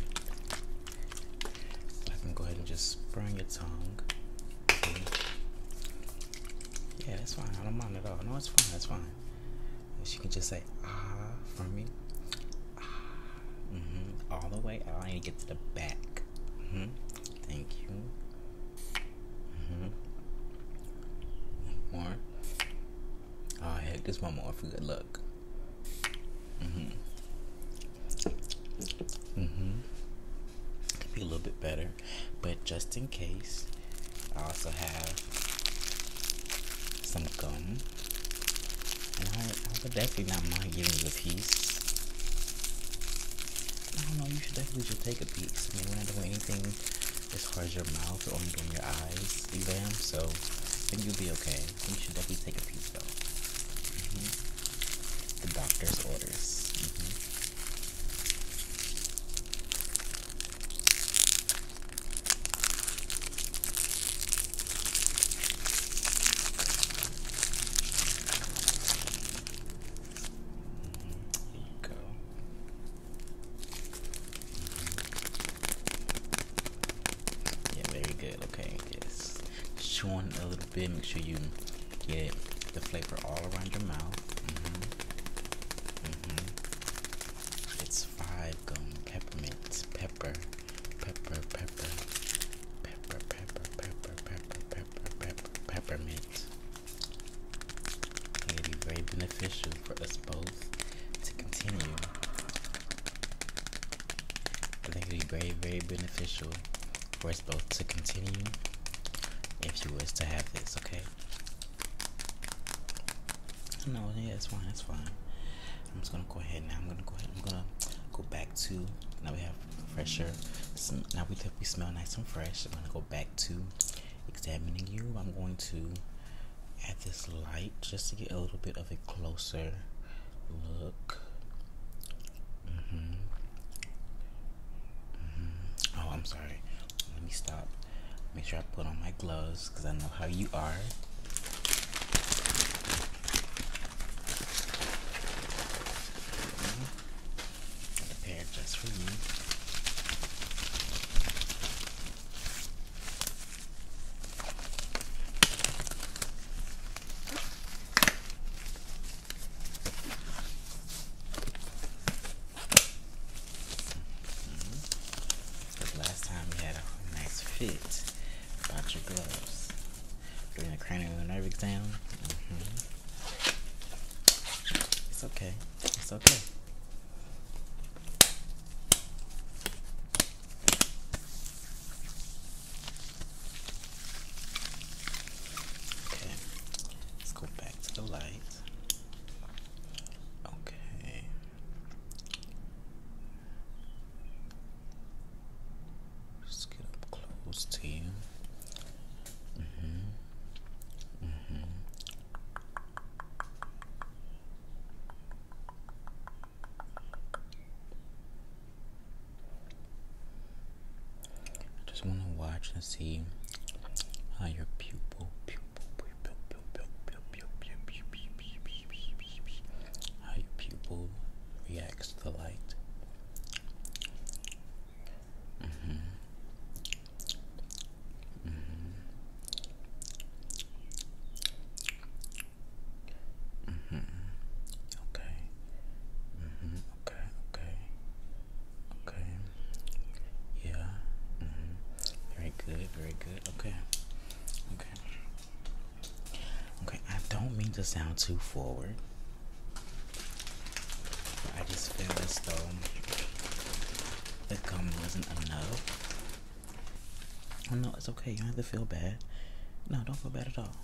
I can go ahead and just spray on your tongue. Okay. Yeah, that's fine. I don't mind at all. No, it's fine. That's fine. She can just say ah for me. Ah. Mm-hmm. All the way out. I need to get to the back. Mm-hmm. Thank you. Mm-hmm. More. Oh heck, this one more for good luck. Mm-hmm. Mm-hmm. Could be a little bit better, but just in case, I also have some gum, and I, I would definitely not mind giving you a piece. I don't know. You should definitely just take a piece. I mean, we're not doing anything as far as your mouth or only doing your eyes exam, so I think you'll be okay. You should definitely take a piece though. Mm-hmm. The doctor's orders. Mm-hmm. Mm-hmm. Here you go. Mm-hmm. Yeah, very good. Okay, yes. Chew on a little bit. Make sure you get the flavor all around your mouth. Mm-hmm. Mm-hmm. It's five gum, peppermint, pepper, pepper, pepper, pepper, pepper, pepper, pepper, pepper, pepper, peppermint. It'll be very beneficial for us both to continue. I think it'll be very, very beneficial for us both to continue if you wish to have this, okay? No, yeah, it's fine, it's fine. I'm just gonna go ahead now. I'm gonna go ahead. I'm gonna go back to, now we have fresher. Now we we smell nice and fresh. I'm gonna go back to examining you. I'm going to add this light just to get a little bit of a closer look. Mm-hmm. Mm-hmm. Oh, I'm sorry. Let me stop. Make sure I put on my gloves because I know how you are. Prepared just for you. Last time we had a nice fit about your gloves during the cranial nerve exam. Mm-hmm. It's okay. It's okay. Okay. Let's go back to the light. Okay. Just get up close to you. Mm-hmm. Mm-hmm. I just want to watch and see how your pupil, pupil, pupil, pupil, pupil, pupil, pupil, how your pupil reacts to the light. Mm-hmm. Mm-hmm. Mm-hmm. Okay. Mm-hmm. Okay. Okay. Okay. Yeah. Mm-hmm. Very good. Very good. Okay. Okay. Okay. I don't mean to sound too forward, but I just feel as though the gum wasn't enough. Oh no, it's okay. You don't have to feel bad. No, don't feel bad at all.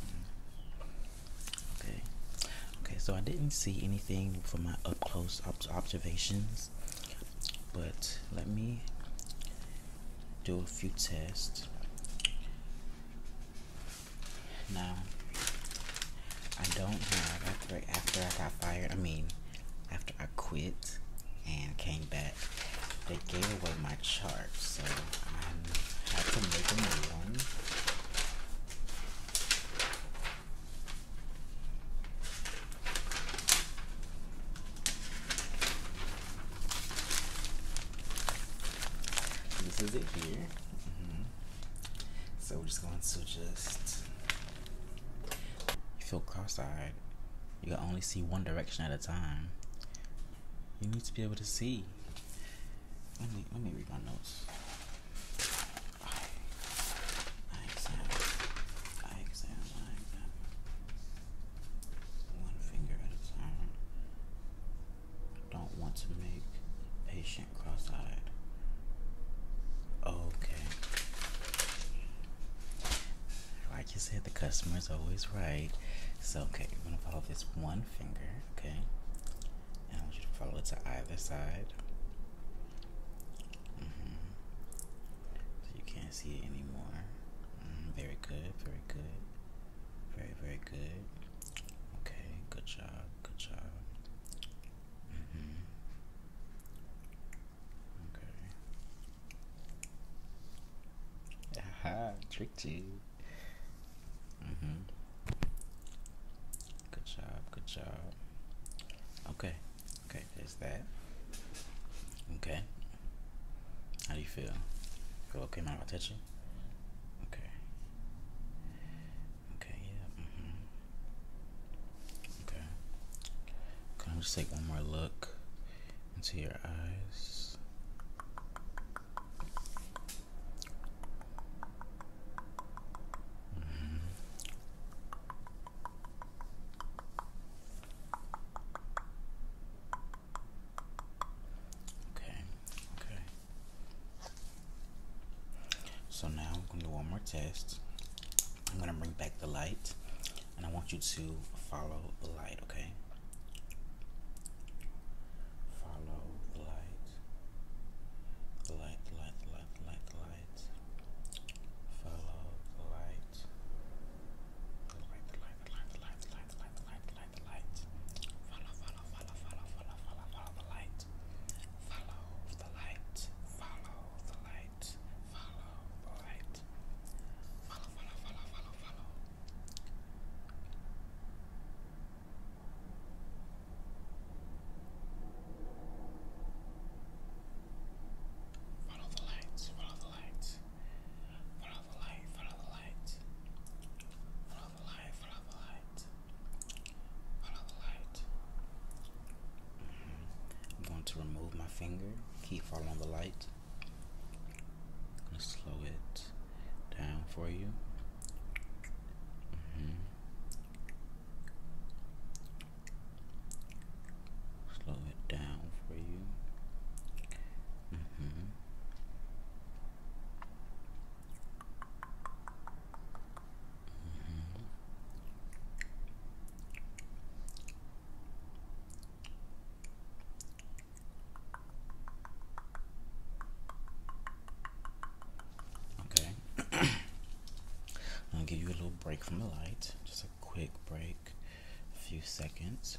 Okay. Okay, so I didn't see anything from my up close ob- observations, but let me do a few tests. Now, I don't have, after, after I got fired, I mean, after I quit and came back, they gave away my chart, so I had to make a new one. This is it here. Mm-hmm. So we're just going to just, you feel cross-eyed. You can only see one direction at a time. You need to be able to see. Let me let me read my notes. Eye, eye exam, eye exam, eye exam. One finger at a time. Don't want to make patient cross-eyed. Okay. Like you said, the customer is always right. So okay, we're gonna follow this one finger, okay? And I want you to follow it to either side. Mm-hmm. So you can't see it anymore. Mm, very good, very good. Very, very good. Okay, good job, good job. Mm-hmm. Okay. Aha, tricked you. Mm-hmm. Good job, good job. Okay, okay, there's that. Okay. How do you feel? Feel okay, mind if I touch you? Okay. Okay, yeah. Mm-hmm. Okay. Can I just take one more look into your eyes? Mm-hmm. Okay. Okay. So now I'm gonna do one more test. I'm gonna bring back the light, and I want you to follow the light, okay? Follow the light. The light, the light, the light, the light, the light. Follow the light. The light, the light, the light, the light, the light, the light, the light, the light, the light. Follow, follow, follow, follow, follow, follow, follow the light. Follow the light. Follow the light. Follow the light. Follow, follow, follow, follow, follow. Follow the light. Follow the light. Follow the light. Follow the light. Follow the light. Follow the light. Follow the light. Mm-hmm. I'm going to remove my finger. Keep following the light. I'm going to slow it down for you. Mm-hmm. Slow it down for you. Mm-hmm. Mm-hmm. Okay. I'll give you a little break from the light. Just a quick break. A few seconds.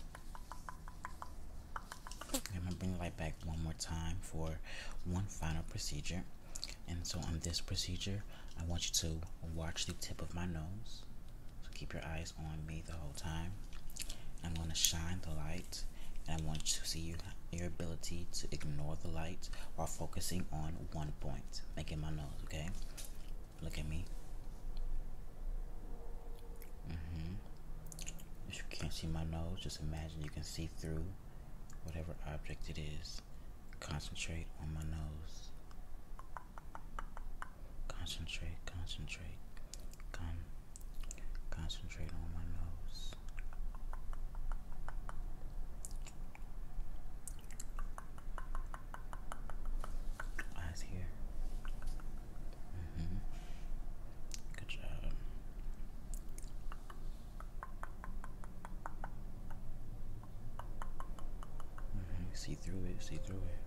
I'm going to bring the light back one more time for one final procedure. And so on this procedure, I want you to watch the tip of my nose. So keep your eyes on me the whole time. I'm going to shine the light, and I want you to see your, your ability to ignore the light while focusing on one point, making my nose, okay? Look at me. Mm-hmm. If you can't see my nose, just imagine you can see through whatever object it is. Concentrate on my nose. Concentrate, concentrate. Con concentrate on my nose. Eyes here. Mm-hmm. Good job. Mm-hmm. See through it, see through it.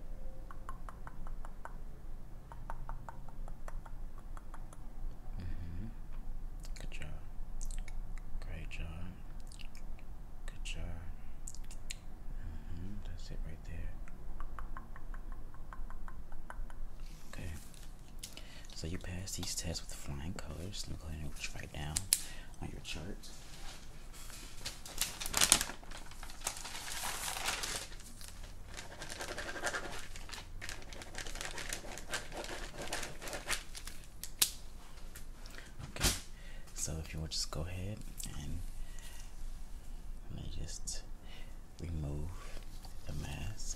Mm-hmm. Good job. Great job. Good job. Mm-hmm. That's it right there. Okay. So you pass these tests with flying colors. Let me go ahead and write down on your chart. Okay. So if you would just go ahead and let me just remove the mask.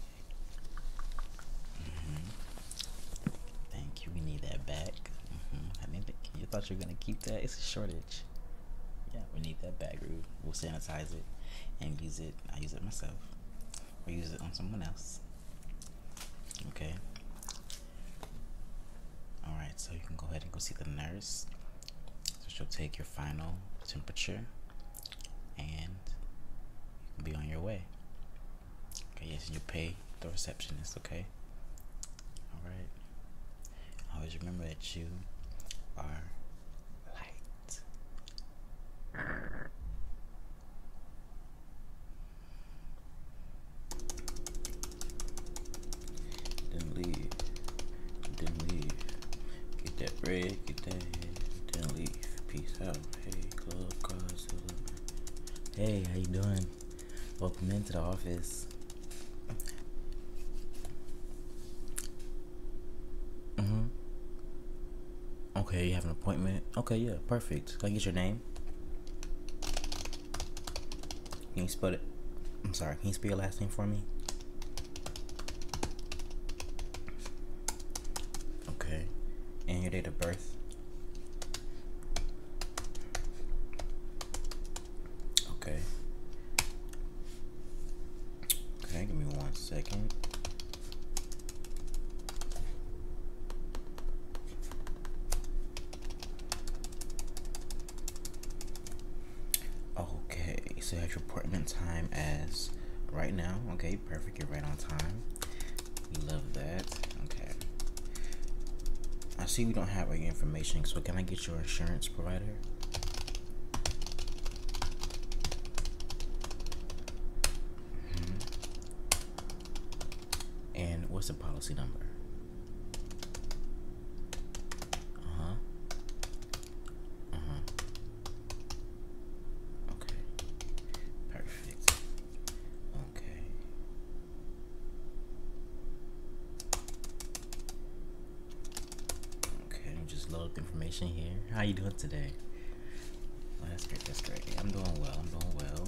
Mm-hmm. Thank you. We need that back. Mm-hmm. I need it. You thought you were gonna keep that? It's a shortage. Yeah, we need that back. We'll sanitize it and use it. I use it myself. Or use it on someone else. Okay. All right. So you can go ahead and go see the nurse. So she'll take your final temperature, and you can be on your way. Okay. Yes, and you pay the receptionist. Okay. All right. Always remember that you are light. Didn't leave. Didn't leave. Get that bread. Get that head. Didn't leave. Peace out. Hey, club cars. Hey, how you doing? Welcome into the office. Mm-hmm. Okay, you have an appointment? Okay, yeah, perfect. Can I get your name? Can you spell it? I'm sorry, can you spell your last name for me? Okay. And your date of birth? Okay. Okay, give me one second. so you have your appointment time as right now. Okay, perfect. You're right on time. We love that. Okay. I see we don't have all your information, so can I get your insurance provider? Mm-hmm. And what's the policy number? Uh-huh. Uh-huh. Okay. Perfect. Okay. Okay, just load up information here. How you doing today? Oh, that's great, that's great. I'm doing well, I'm doing well.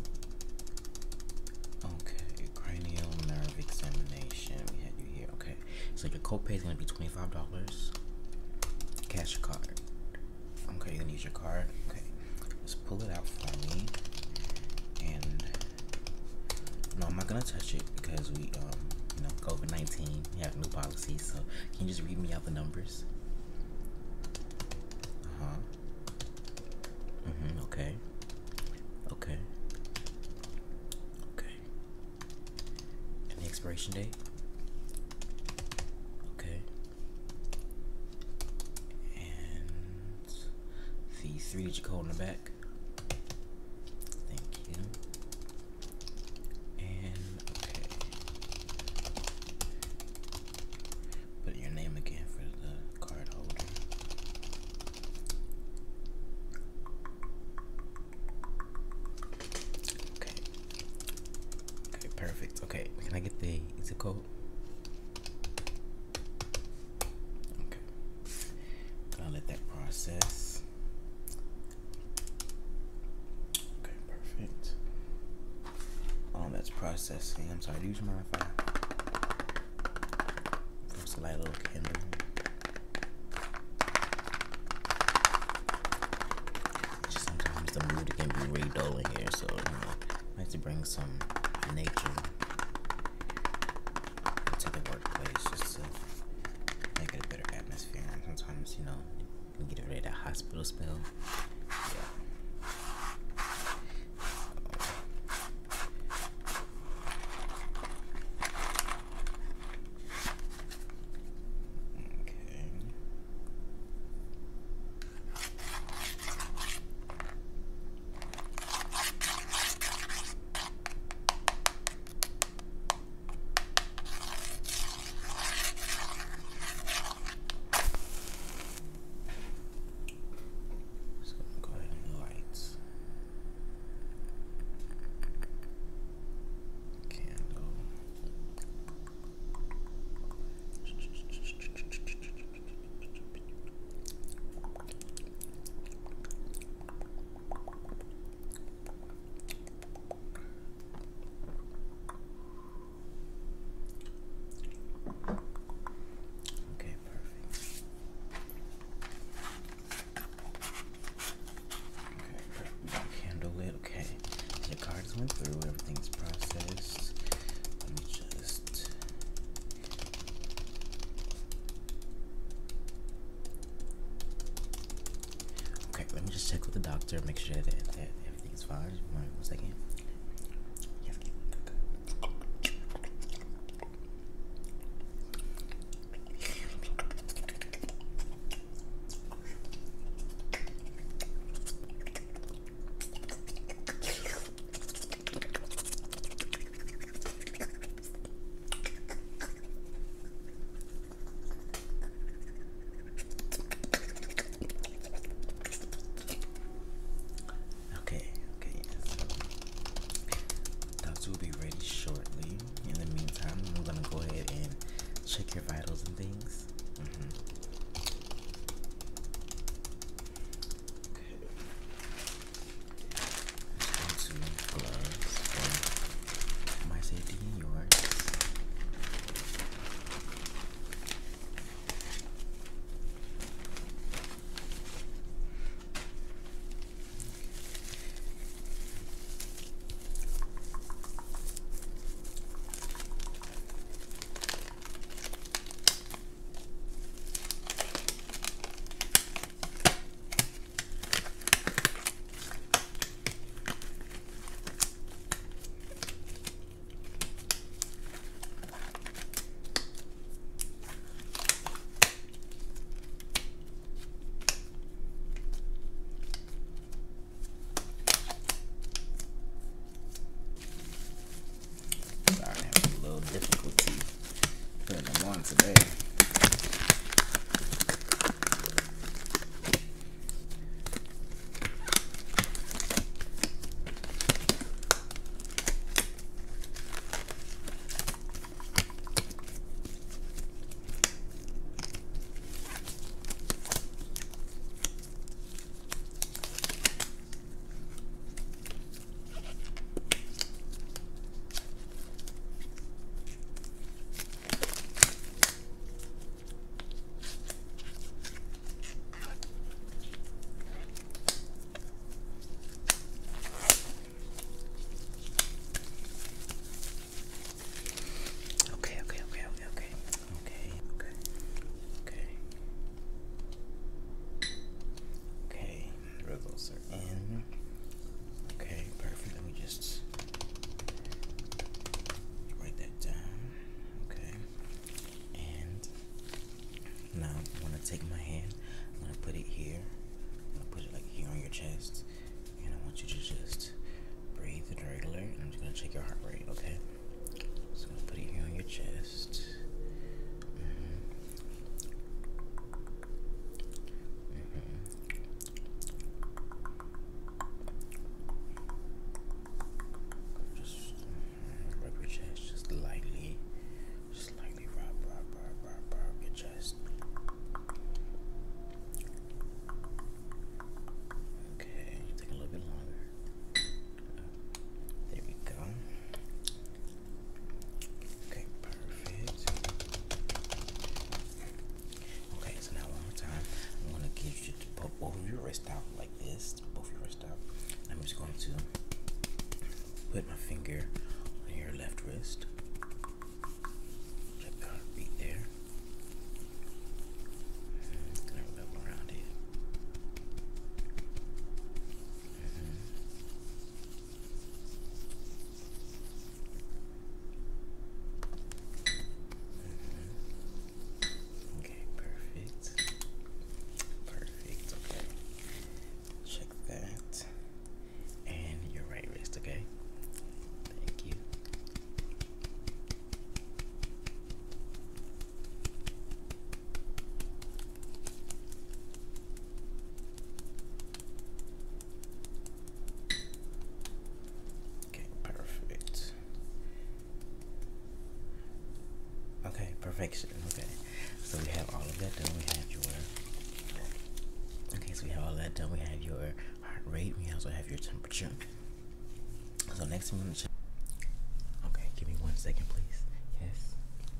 Okay, cranial nerve examination. We had you here. Okay, so your copay is going to be twenty-five dollars. Cash or card? Okay, you're going to use your card. Okay, let's pull it out for me. And no, I'm not going to touch it because we, um, you know, COVID nineteen, we have new policies. So can you just read me out the numbers? Uh-huh. Mm-hmm, okay. Okay. Okay. And the expiration date? Okay. And the three-digit code on the back? Thank you. And, okay. Put your name again for the card holder. Okay. Okay, perfect. Okay, can I get the zip code? Okay. Gonna let that process. Okay, perfect. Oh, that's processing. I'm sorry, do you mind if I first light a little candle? Just sometimes the mood can be really dull in here, so you know, I like to bring some nature to the workplace just to make it a better atmosphere. And sometimes, you know, you can get rid of that hospital smell. Yeah. Okay. So go ahead and lights. Candle. Okay, perfect. Okay, perfect. Candle lit. Okay. So your cards went through. Everything's processed. Let me just. Okay, let me just check with the doctor. Make sure that, that everything's fine. One, one second. Yes, keep it good. Okay, okay, yes. put my finger on your left wrist. Check the heartbeat there. Mm-hmm. Gonna wrap around it. Mm-hmm. Mm-hmm. Okay, perfect. Perfect, okay. Check that. And your right wrist, okay? Thank you. Okay, perfect. Okay, perfection. Okay, so we have all of that done. We have your okay, so we have all of that done. We have your heart rate. We also have your temperature. So next, I'm gonna check. Okay, give me one second, please. Yes.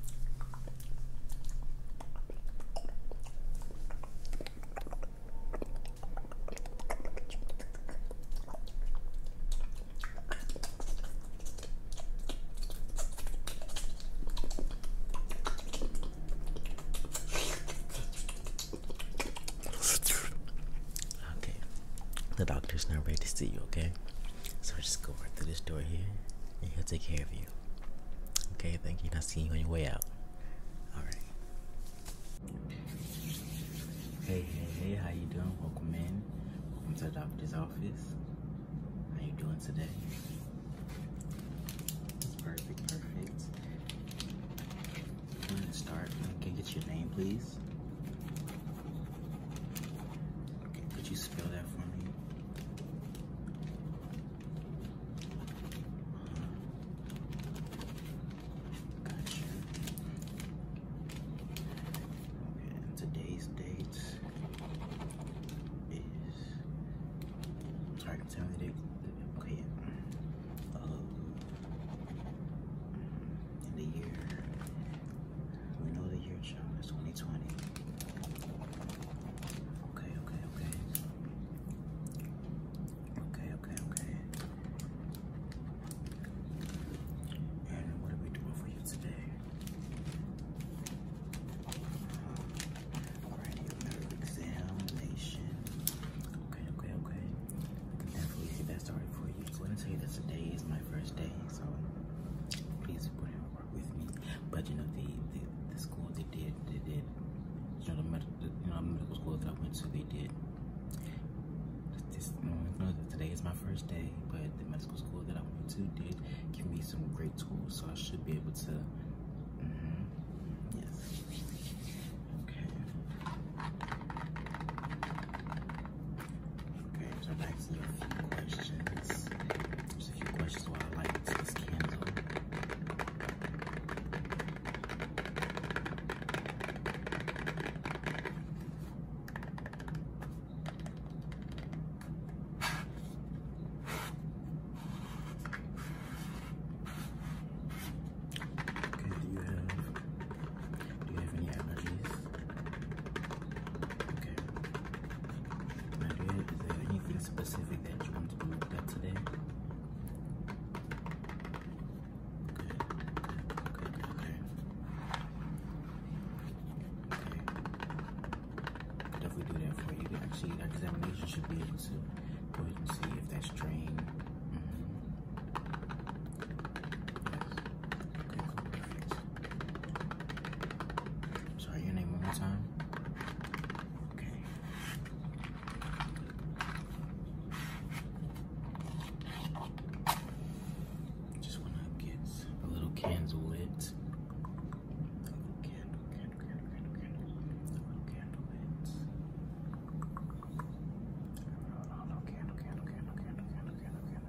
Okay, the doctor's not ready to see you, okay? So just go right through this door here, and he'll take care of you. Okay, thank you. Now see you on your way out. Alright. Hey, hey, hey, how you doing? Welcome in. Welcome to the doctor's office. How you doing today? That's perfect, perfect. I'm gonna start. Can I get your name, please? Okay, could you spell that for me? Gotcha. Okay, and today's date is. Sorry, tell me the date. Okay, yeah. Uh, in the year. We know the year, child, is twenty twenty. Okay, okay, okay. Okay, okay, okay. And what are we doing for you today? Cranial nerve examination. Okay, okay, okay. I can definitely get that started for you. So let me tell you that today is my first day, so please put in work with me. But you know, the, the, the school they did, they did, you know, the, med the you know, medical school that I went to, they did. This, you know, today is my first day, but the medical school that I went to did give me some great tools, so I should be able to. Mm-hmm, yes. Okay. Okay. So back to a few questions. Just a few questions while I light this candle. Okay, do you have do you have any allergies? Okay. Now, do you have, is there anything specific that you want to be looked at today? Okay. Okay, okay, okay. Okay. Could definitely do that for you. Actually, that examination should be able to go ahead and see if that's drained. Mm-hmm. Yes. Okay, cool, perfect. Sorry, your name one more time? Okay. Just wanna get a little candle lit. A little candle, candle, candle, candle, candle. A little candle lit. No, no, no, candle, candle, candle, candle, candle, candle, candle.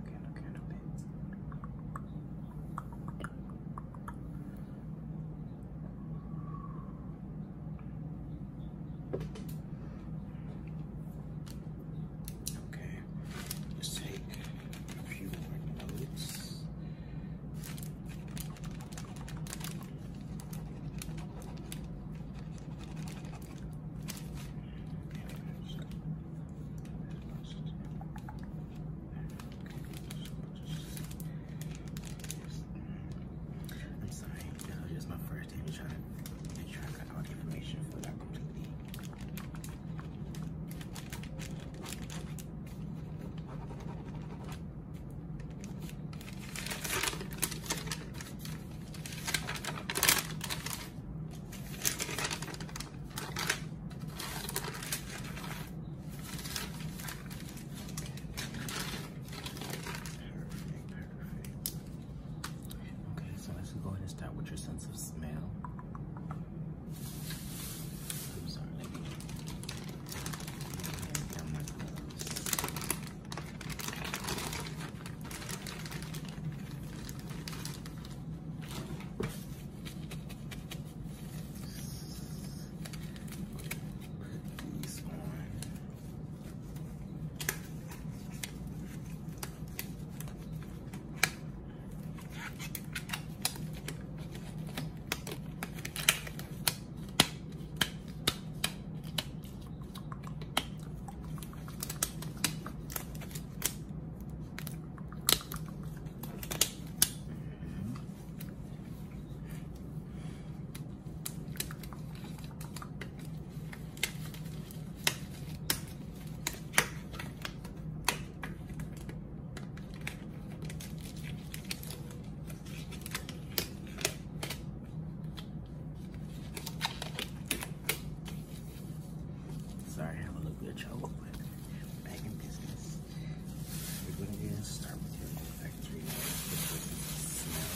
joke, but back in business. We're gonna start with your olfactory smell.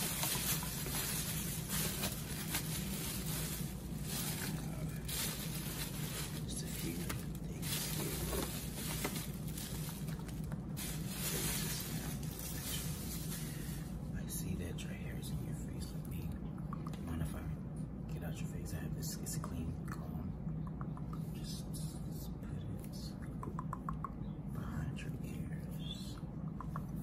Just a few things here. I see that your hair is in your face with me. Mind if I get out your face? I have this, it's a clean comb. Just, just put it behind your ears.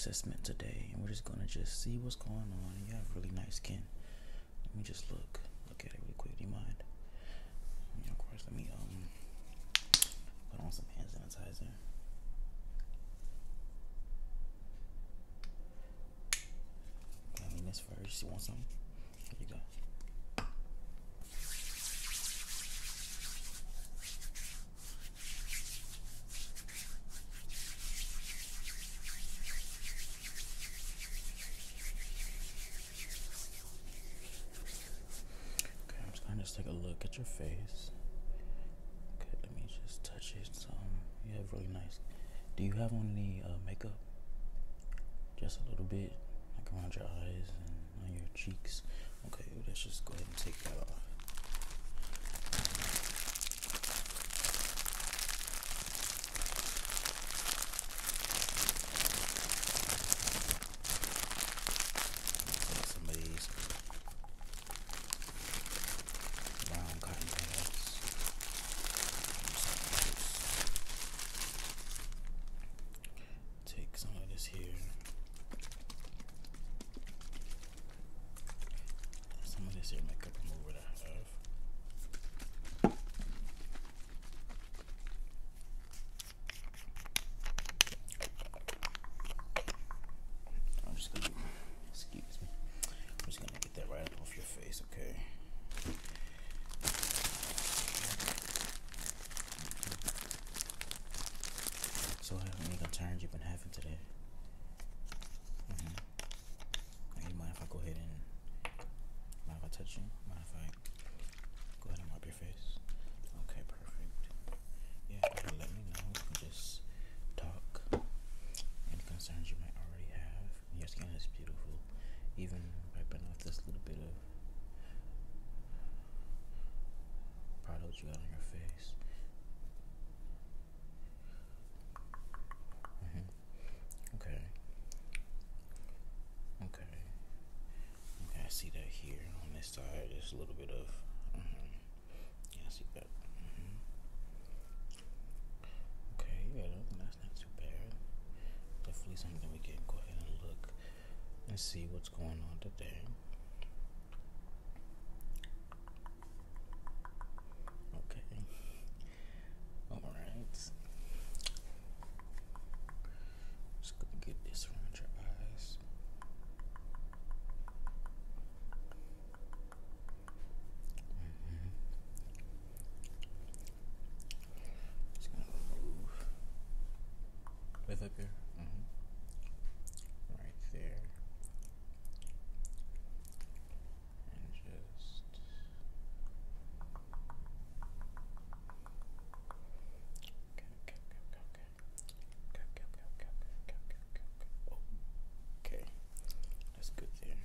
assessment today, and we're just gonna just see what's going on. And you have really nice skin. Let me just look look at it really quick. Do you mind? Yeah, of course. Let me um put on some hand sanitizer. Clean this first. You want some? Here you go. Just take a look at your face. Okay, let me just touch it. So, you have really nice. Do you have on any uh, makeup? Just a little bit, like around your eyes and on your cheeks. Okay, let's just go ahead and take that off. Take some of these brown cotton pads. Take some of this here. Some of this here makeup remover that I have. I'm just gonna, excuse me. I'm just gonna get that right off your face, okay? So how many concerns you've been having today? Mm-hmm. Hey, mind if I go ahead and mind if I touch you? Mind if I go ahead and wipe your face? Okay, perfect. Yeah, let me know. You can just talk. Any concerns you might already have. Your skin is beautiful. Even wiping off this little bit of product you got on your face. Mm-hmm. Okay. Okay. Okay, I see that here on this side. There's a little bit of. Mm-hmm. Yeah, I see that. Mm-hmm. Okay, yeah, that's not too bad. Definitely something we can go ahead and look and see what's going on today. Okay. All right. Just gonna get this around your eyes. Mm-hmm. Just gonna remove. Lift up here. Mm-hmm. Right there. And just. Okay, okay, okay, okay. Okay, okay, okay, okay, okay, okay, okay, okay. Oh, okay. That's good there.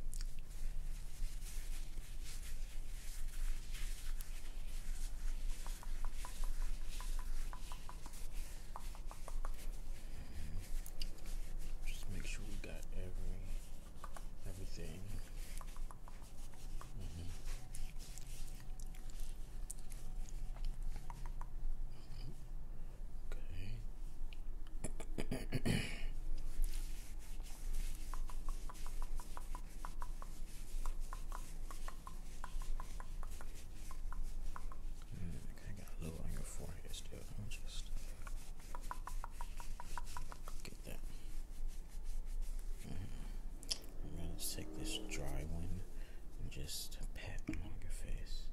Just make sure we got every everything. Mm-hmm. Okay. Mm, okay, got a little on your forehead still. I'll just get that. Mm-hmm. I'm gonna take this dry one and just pat along your face.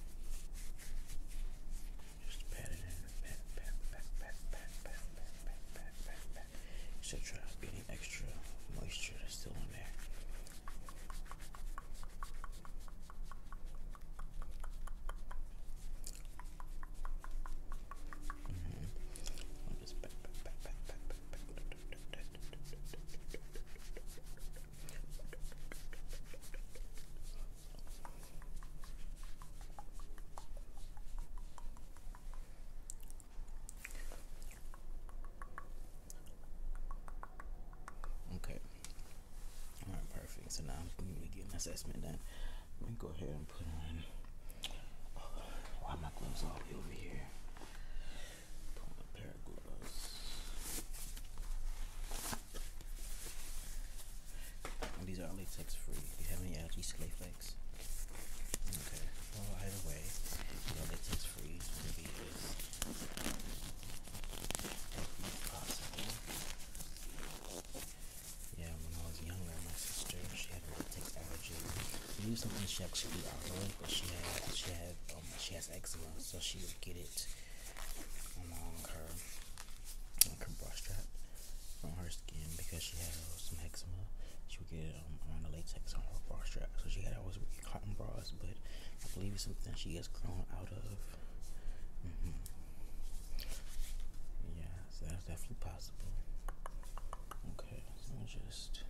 Just pat it in. Pat, pat, pat, pat, pat, pat, pat, pat, pat, pat, pat. Just try to get any extra moisture that's still in there. Mm-hmm. I'll just pat, pat, pat, pat, pat, pat, pat, pat, pat, pat, pat, pat, pat. Okay. All right, perfect. So now I'm gonna get an assessment done. Let me go ahead and put on. Oh, why are my gloves all the way over here? Put on a pair of gloves. latex free. Do you have any allergies to latex? Okay. Well, either way, you know, latex free maybe is possible. Yeah, when I was younger, my sister, she had a latex allergy. We used something she actually avoided, but she had she had um she has eczema, so she would get it along her on her bra strap from her skin because she had uh, some eczema. She would get it um, around the latex on her bra strap, so she had to always wear cotton bras. But I believe it's something she has grown out of. Mm-hmm. Yeah, so that's definitely possible. Okay, so let me just.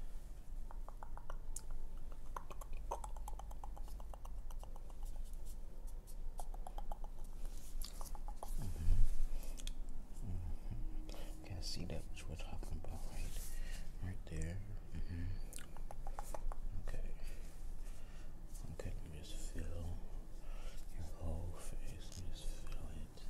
Okay, I see that which we're talking about, right? Right there. Mm-hmm. Okay. Okay, let me just feel your whole face. Let me just feel it.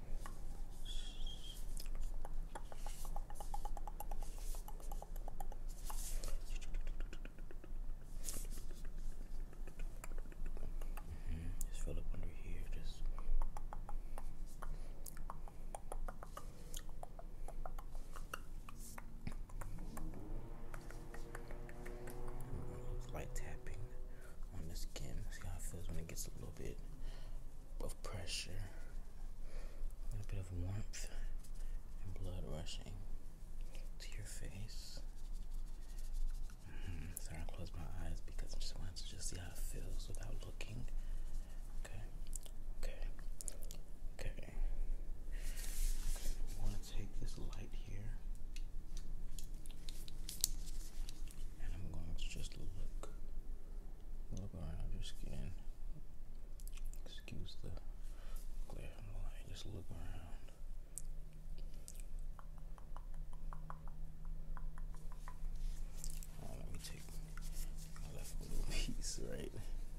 Mm-hmm. Just feel up under here. Just. Light tapping on the skin. See how it feels when it gets a little bit of pressure, a little bit of warmth, and blood rushing to your face. Mm-hmm. Sorry, I closed my eyes because I just wanted to just see how it feels without looking. Okay, okay, okay. Okay. I want to take this light here, and I'm going to just look. Look around your skin. Excuse the glare from the light. Just look around. Oh, let me take my left little piece right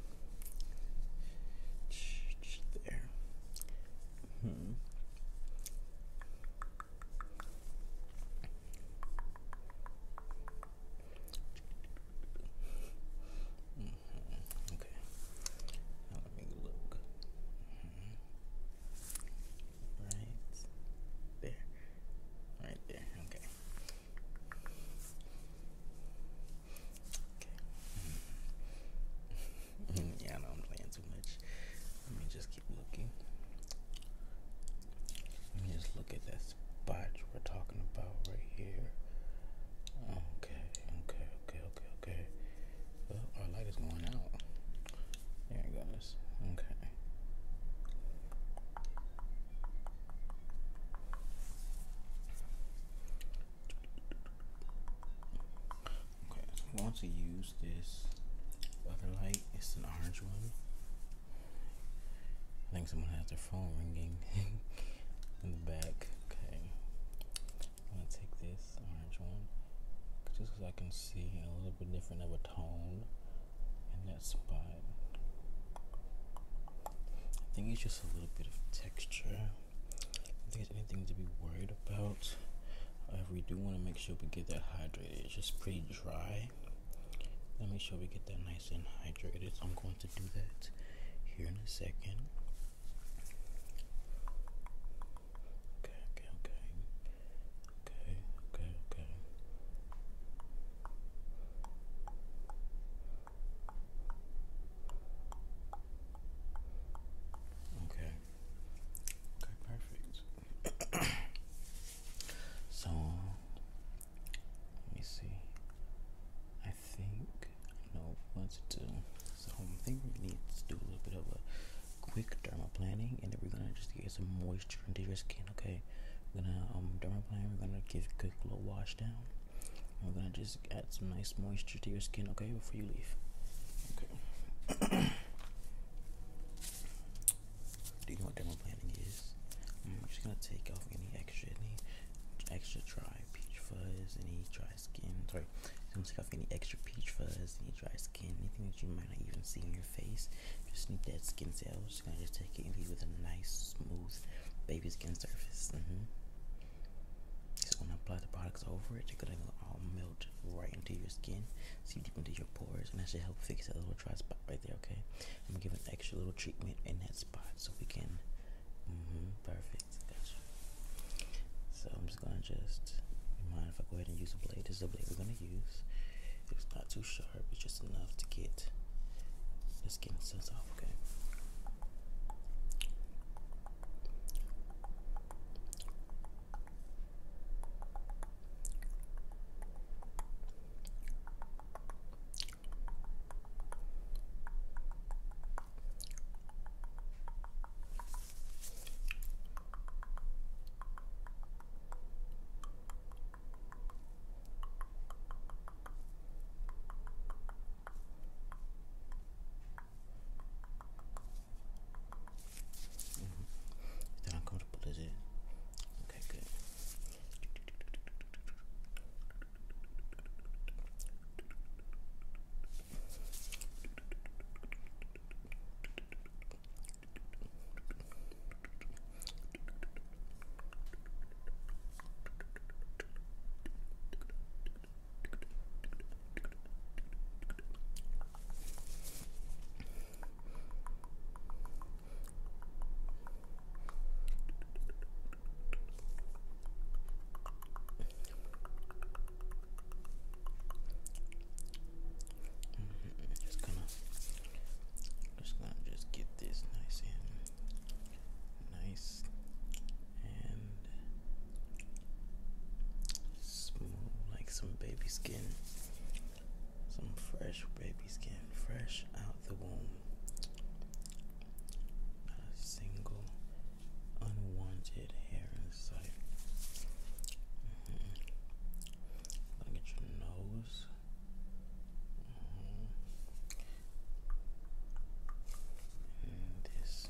there. Hmm. Okay. Now let me look. Mm-hmm. Right there. Right there. Okay. Okay. Mm-hmm. Yeah, I know I'm playing too much. Let me just keep looking. Let me just look at that spot we're talking about right here. Okay. Okay. Okay. Okay. Okay. Well, our light is going out. There it goes. Okay. Okay, so I'm going to use this other light. It's an orange one. I think someone has their phone ringing in the back. Okay. I'm going to take this orange one just because I can see a little bit different of a tone in that spot. I think it's just a little bit of texture. I don't think there's anything to be worried about. However, we do want to make sure we get that hydrated. It's just pretty dry. Let me make sure we get that nice and hydrated. So I'm going to do that here in a second. Okay, okay, okay. Okay, okay, okay. Okay. Okay, perfect. So, let me see. I think I know what to do. So, I think we need to do a little bit of a quick dermaplaning, and then we're gonna just get some moisture into your skin. Okay, we're gonna um dermaplane. We're gonna give a quick little wash down. And we're gonna just add some nice moisture to your skin. Okay, before you leave. Okay. Do you know what dermaplaning is? I'm just gonna take off any extra, any extra dry peach fuzz, any dry skin. Sorry, I'm gonna take off any extra peach fuzz, any dry skin, anything that you might not even see in your face. Just need that skin cell. Just gonna just take it and leave with a nice, smooth, baby skin surface. Mm-hmm. So when I apply the products over it, they're gonna um, melt right into your skin, seep deep into your pores, and that should help fix that little dry spot right there. Okay, I'm gonna give an extra little treatment in that spot so we can. Mm-hmm, perfect. Gotcha. So I'm just gonna just. You mind if I go ahead and use a blade? This is the blade we're gonna use. It's not too sharp. It's just enough to get the skin cells off. Okay. Baby skin, some fresh baby skin, fresh out the womb. Not a single unwanted hair in sight. Mm-hmm. Gonna get your nose. Mm-hmm. And this.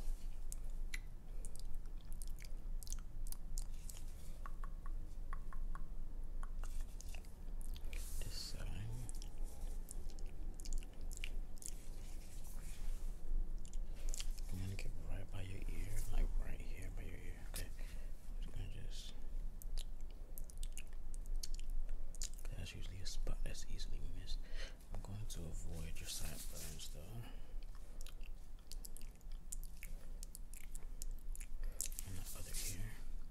To avoid your sideburns though. And the other ear.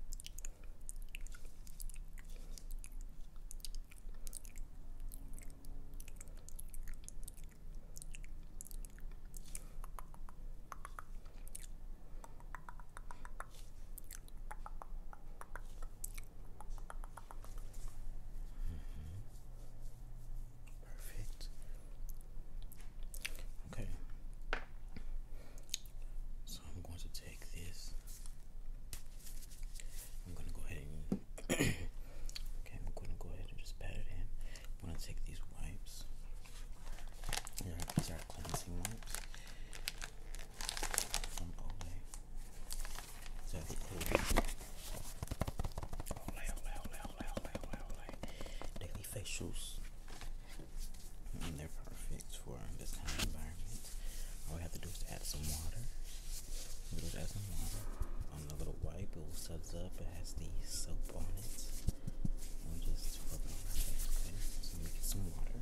Take these wipes. These are cleansing wipes from Olay. These are the Olay, Olay, Olay, Olay, Olay, Olay, Olay daily facials, and they're perfect for this kind of environment. All we have to do is add some water. We just add some water on the little wipe. It will suds up. It has the soap on it. And we just rub it on our face. Okay, so we get some water.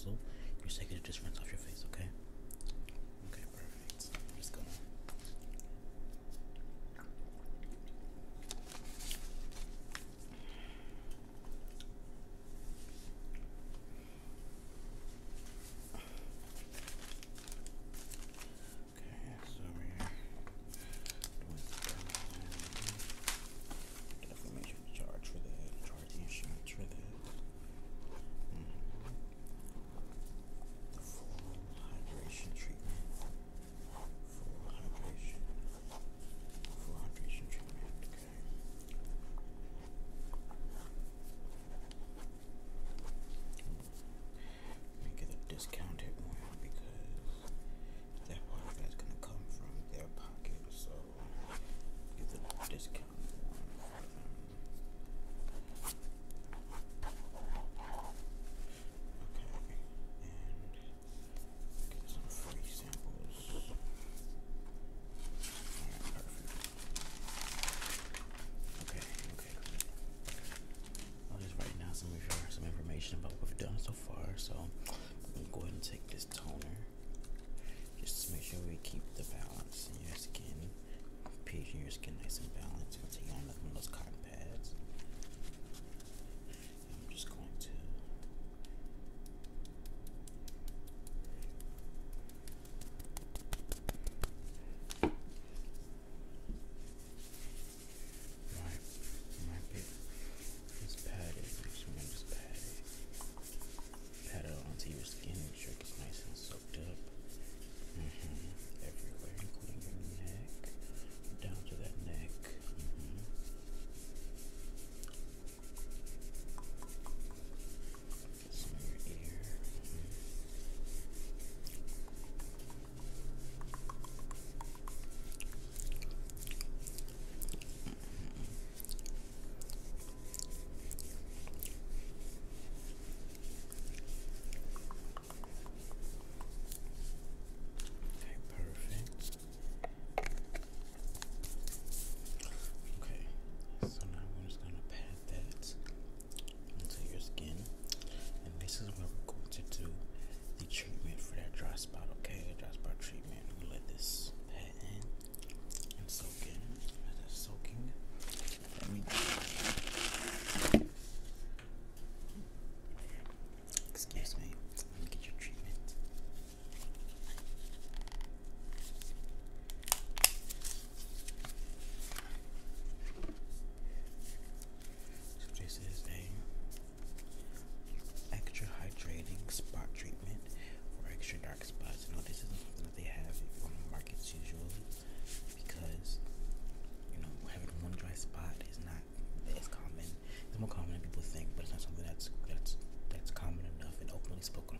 nozzle. Your second just rinse off your face, okay? Okay, perfect. I'm just gonna. Okay, so we're doing the definitely make sure to charge for that, charge the insurance for that. Mm-hmm. The full hydration treatment. Full hydration. Full hydration treatment, okay. Let me get a discounted one because that part of that's gonna come from their pocket, so get the discounted one for them. Okay, and get some free samples. Alright, perfect. Okay, okay, good. I'll just write down some of your, some information about what we've done so far. So I'm gonna go ahead and take this toner just to make sure we keep the balance in your skin, pH in your skin nice and balanced. I'm gonna take on one of those cotton pads. I'm just going to right, right bit. Just pat it. Just want to just pat it. Pat it onto your skin. Make sure it gets nice and soaked up. Mm-hmm. Everywhere, including your neck, down to that neck. Mm-hmm. Get some of your ear. Mm-hmm. Okay, perfect. Okay, so now we're just gonna pat that onto your skin, and this is where we're going to do the treatment for that dry spot. Okay, dry spot treatment. I'm gonna let this pat in and soak in. As it's soaking, let me. Excuse me. Let me get your treatment. So this is a extra hydrating spot treatment for extra dark spots. You know, this isn't something that they have on the markets usually because, you know, having one dry spot is not as common. It's more common than people think, but it's not something that's that's that's common enough and openly spoken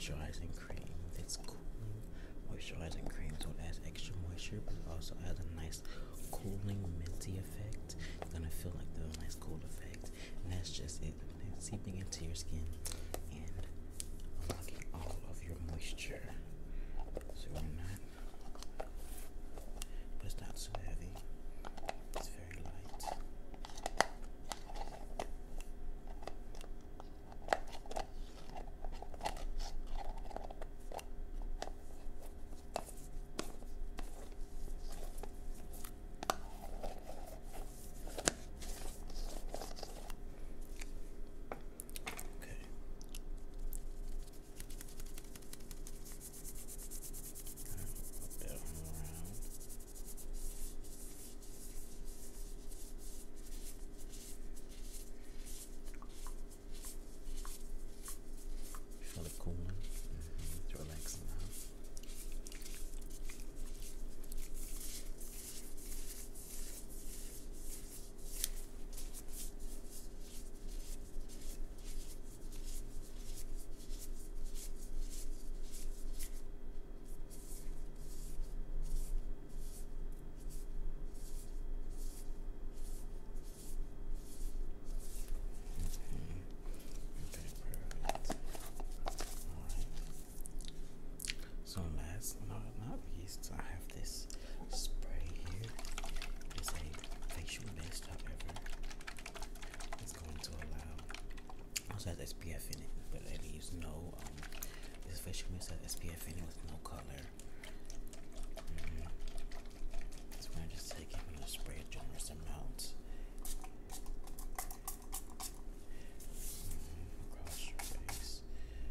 moisturizing cream. It's cooling moisturizing cream, so it adds extra moisture, but it also has a nice cooling minty effect. You're gonna feel like the nice cool effect, and that's just it. It's seeping into your skin and unlocking all of your moisture. So we're not, but it's not too heavy. It's very light. Feel it cooling. Mm-hmm. It's relaxing now. So last but not least, I have this spray here. It's a facial mist, however. It's going to allow, it also has S P F in it, but it leaves no, um, this facial mist has S P F in it with no color. Mm-hmm. So we're going to just take it and spray a generous amount. Mm-hmm. Across your face.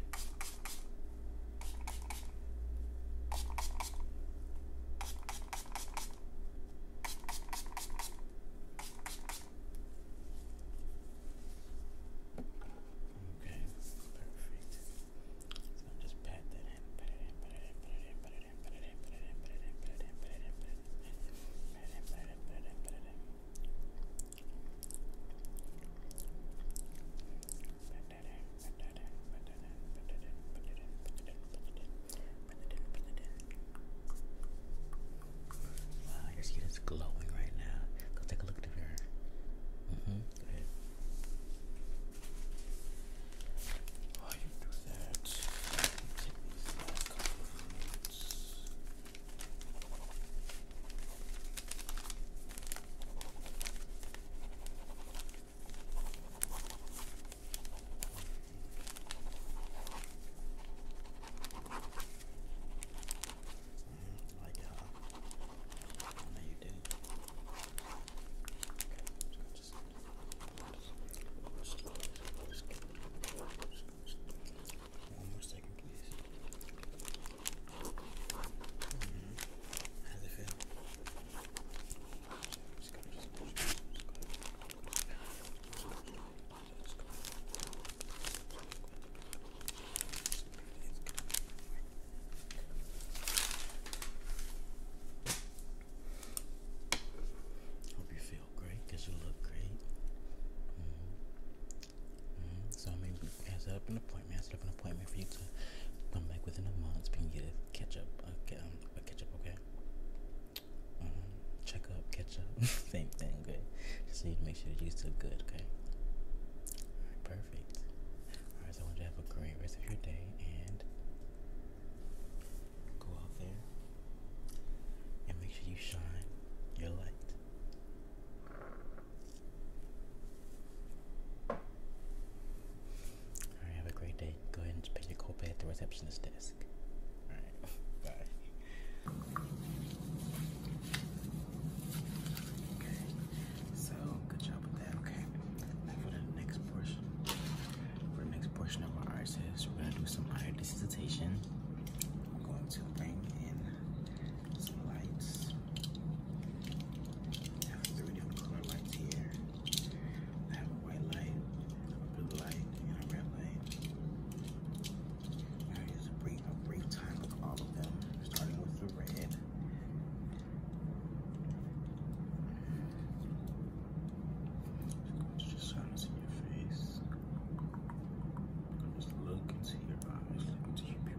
Your skin is glowing right now. Go take a look at the mirror. Mm-hmm. Go ahead. While you do that, take these last couple of minutes. Mm, like how I know you do. One more second, please. Mm-hmm. How does it feel? Just go, just go, just go. Hope you feel great, because you look great. Mm-hmm. Mm-hmm. So maybe I set up an appointment. I set up an appointment for you to come back within a month. So we can get a catch up, a, um, a catch up, okay? Mm-hmm. Check up, catch up, same thing, good. Just so you to make sure that you're still good, okay? Alright, perfect. Alright, so I want you to have a great rest of your day and go out there and make sure you shine your light. Alright, have a great day. Go ahead and pay your copay at the receptionist desk. Alright, bye. Okay, so good job with that, okay? Now for the next portion, for the next portion of our art test, we're going to do some eye desensitization. I'm going to bring in some lights. I have three different color lights here. I have a white light, a blue light, and a red light. Alright, just a brief, a brief time with all of them, starting with the red. Just shine into your face. Just look into your eyes, look into your pupils.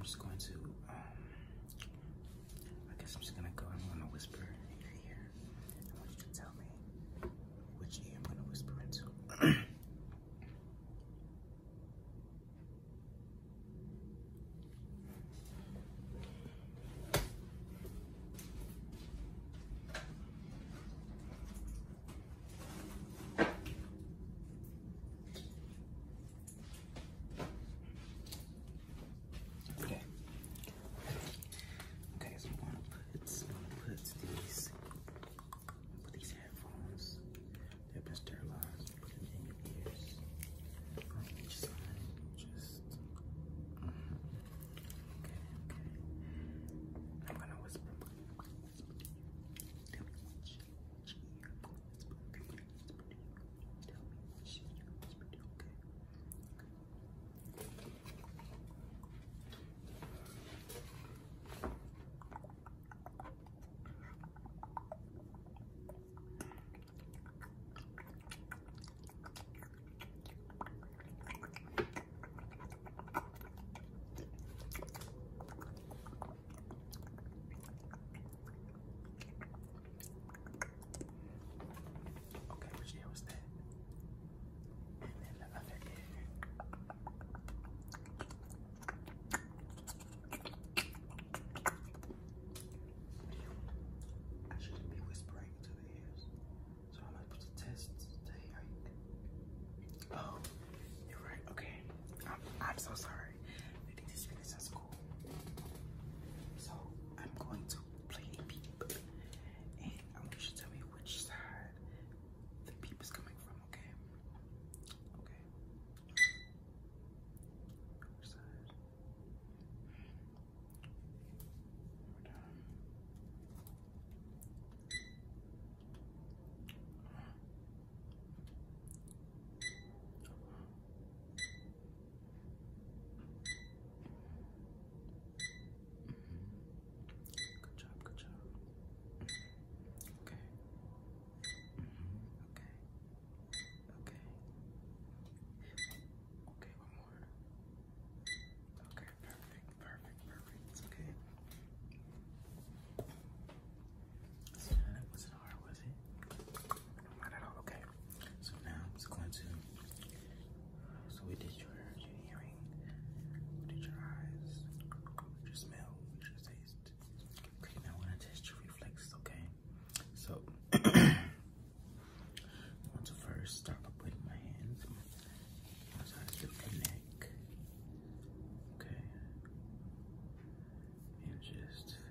just going to, um, I guess I'm just gonna go, I'm gonna whisper in your ear. I want you to tell me which ear I'm gonna whisper into. Okay. Okay, so I'm gonna put, I'm gonna put these, put these headphones. They've been sterilized. Put them in your ears. On each side, just. Mm-hmm. Okay, okay. I'm gonna whisper. Tell me which, which ear I'm gonna whisper. Okay, whisper to you. Tell me which ear I'm gonna whisper to you. Okay. Okay, which ear was that? And then the other ear. I shouldn't be whispering to the ears. So I'm gonna put the test to hear you. Oh, you're right. Okay. I'm, I'm so sorry. I think this really sounds cool. So I'm going to play a beep. And I want you to tell me which side the beep is coming from, okay? Okay. Which side? We're done. Good job, good job. Okay. Okay. Okay. Okay, one more. Okay, perfect, perfect, perfect. Okay. So that wasn't hard, was it? No, not at all. Okay. So now I'm just going to. So we did your, your hearing, we did your eyes, your smell, your taste. Okay, now I want to test your reflexes, okay? So I want to first start by putting my hands inside your neck, okay? And just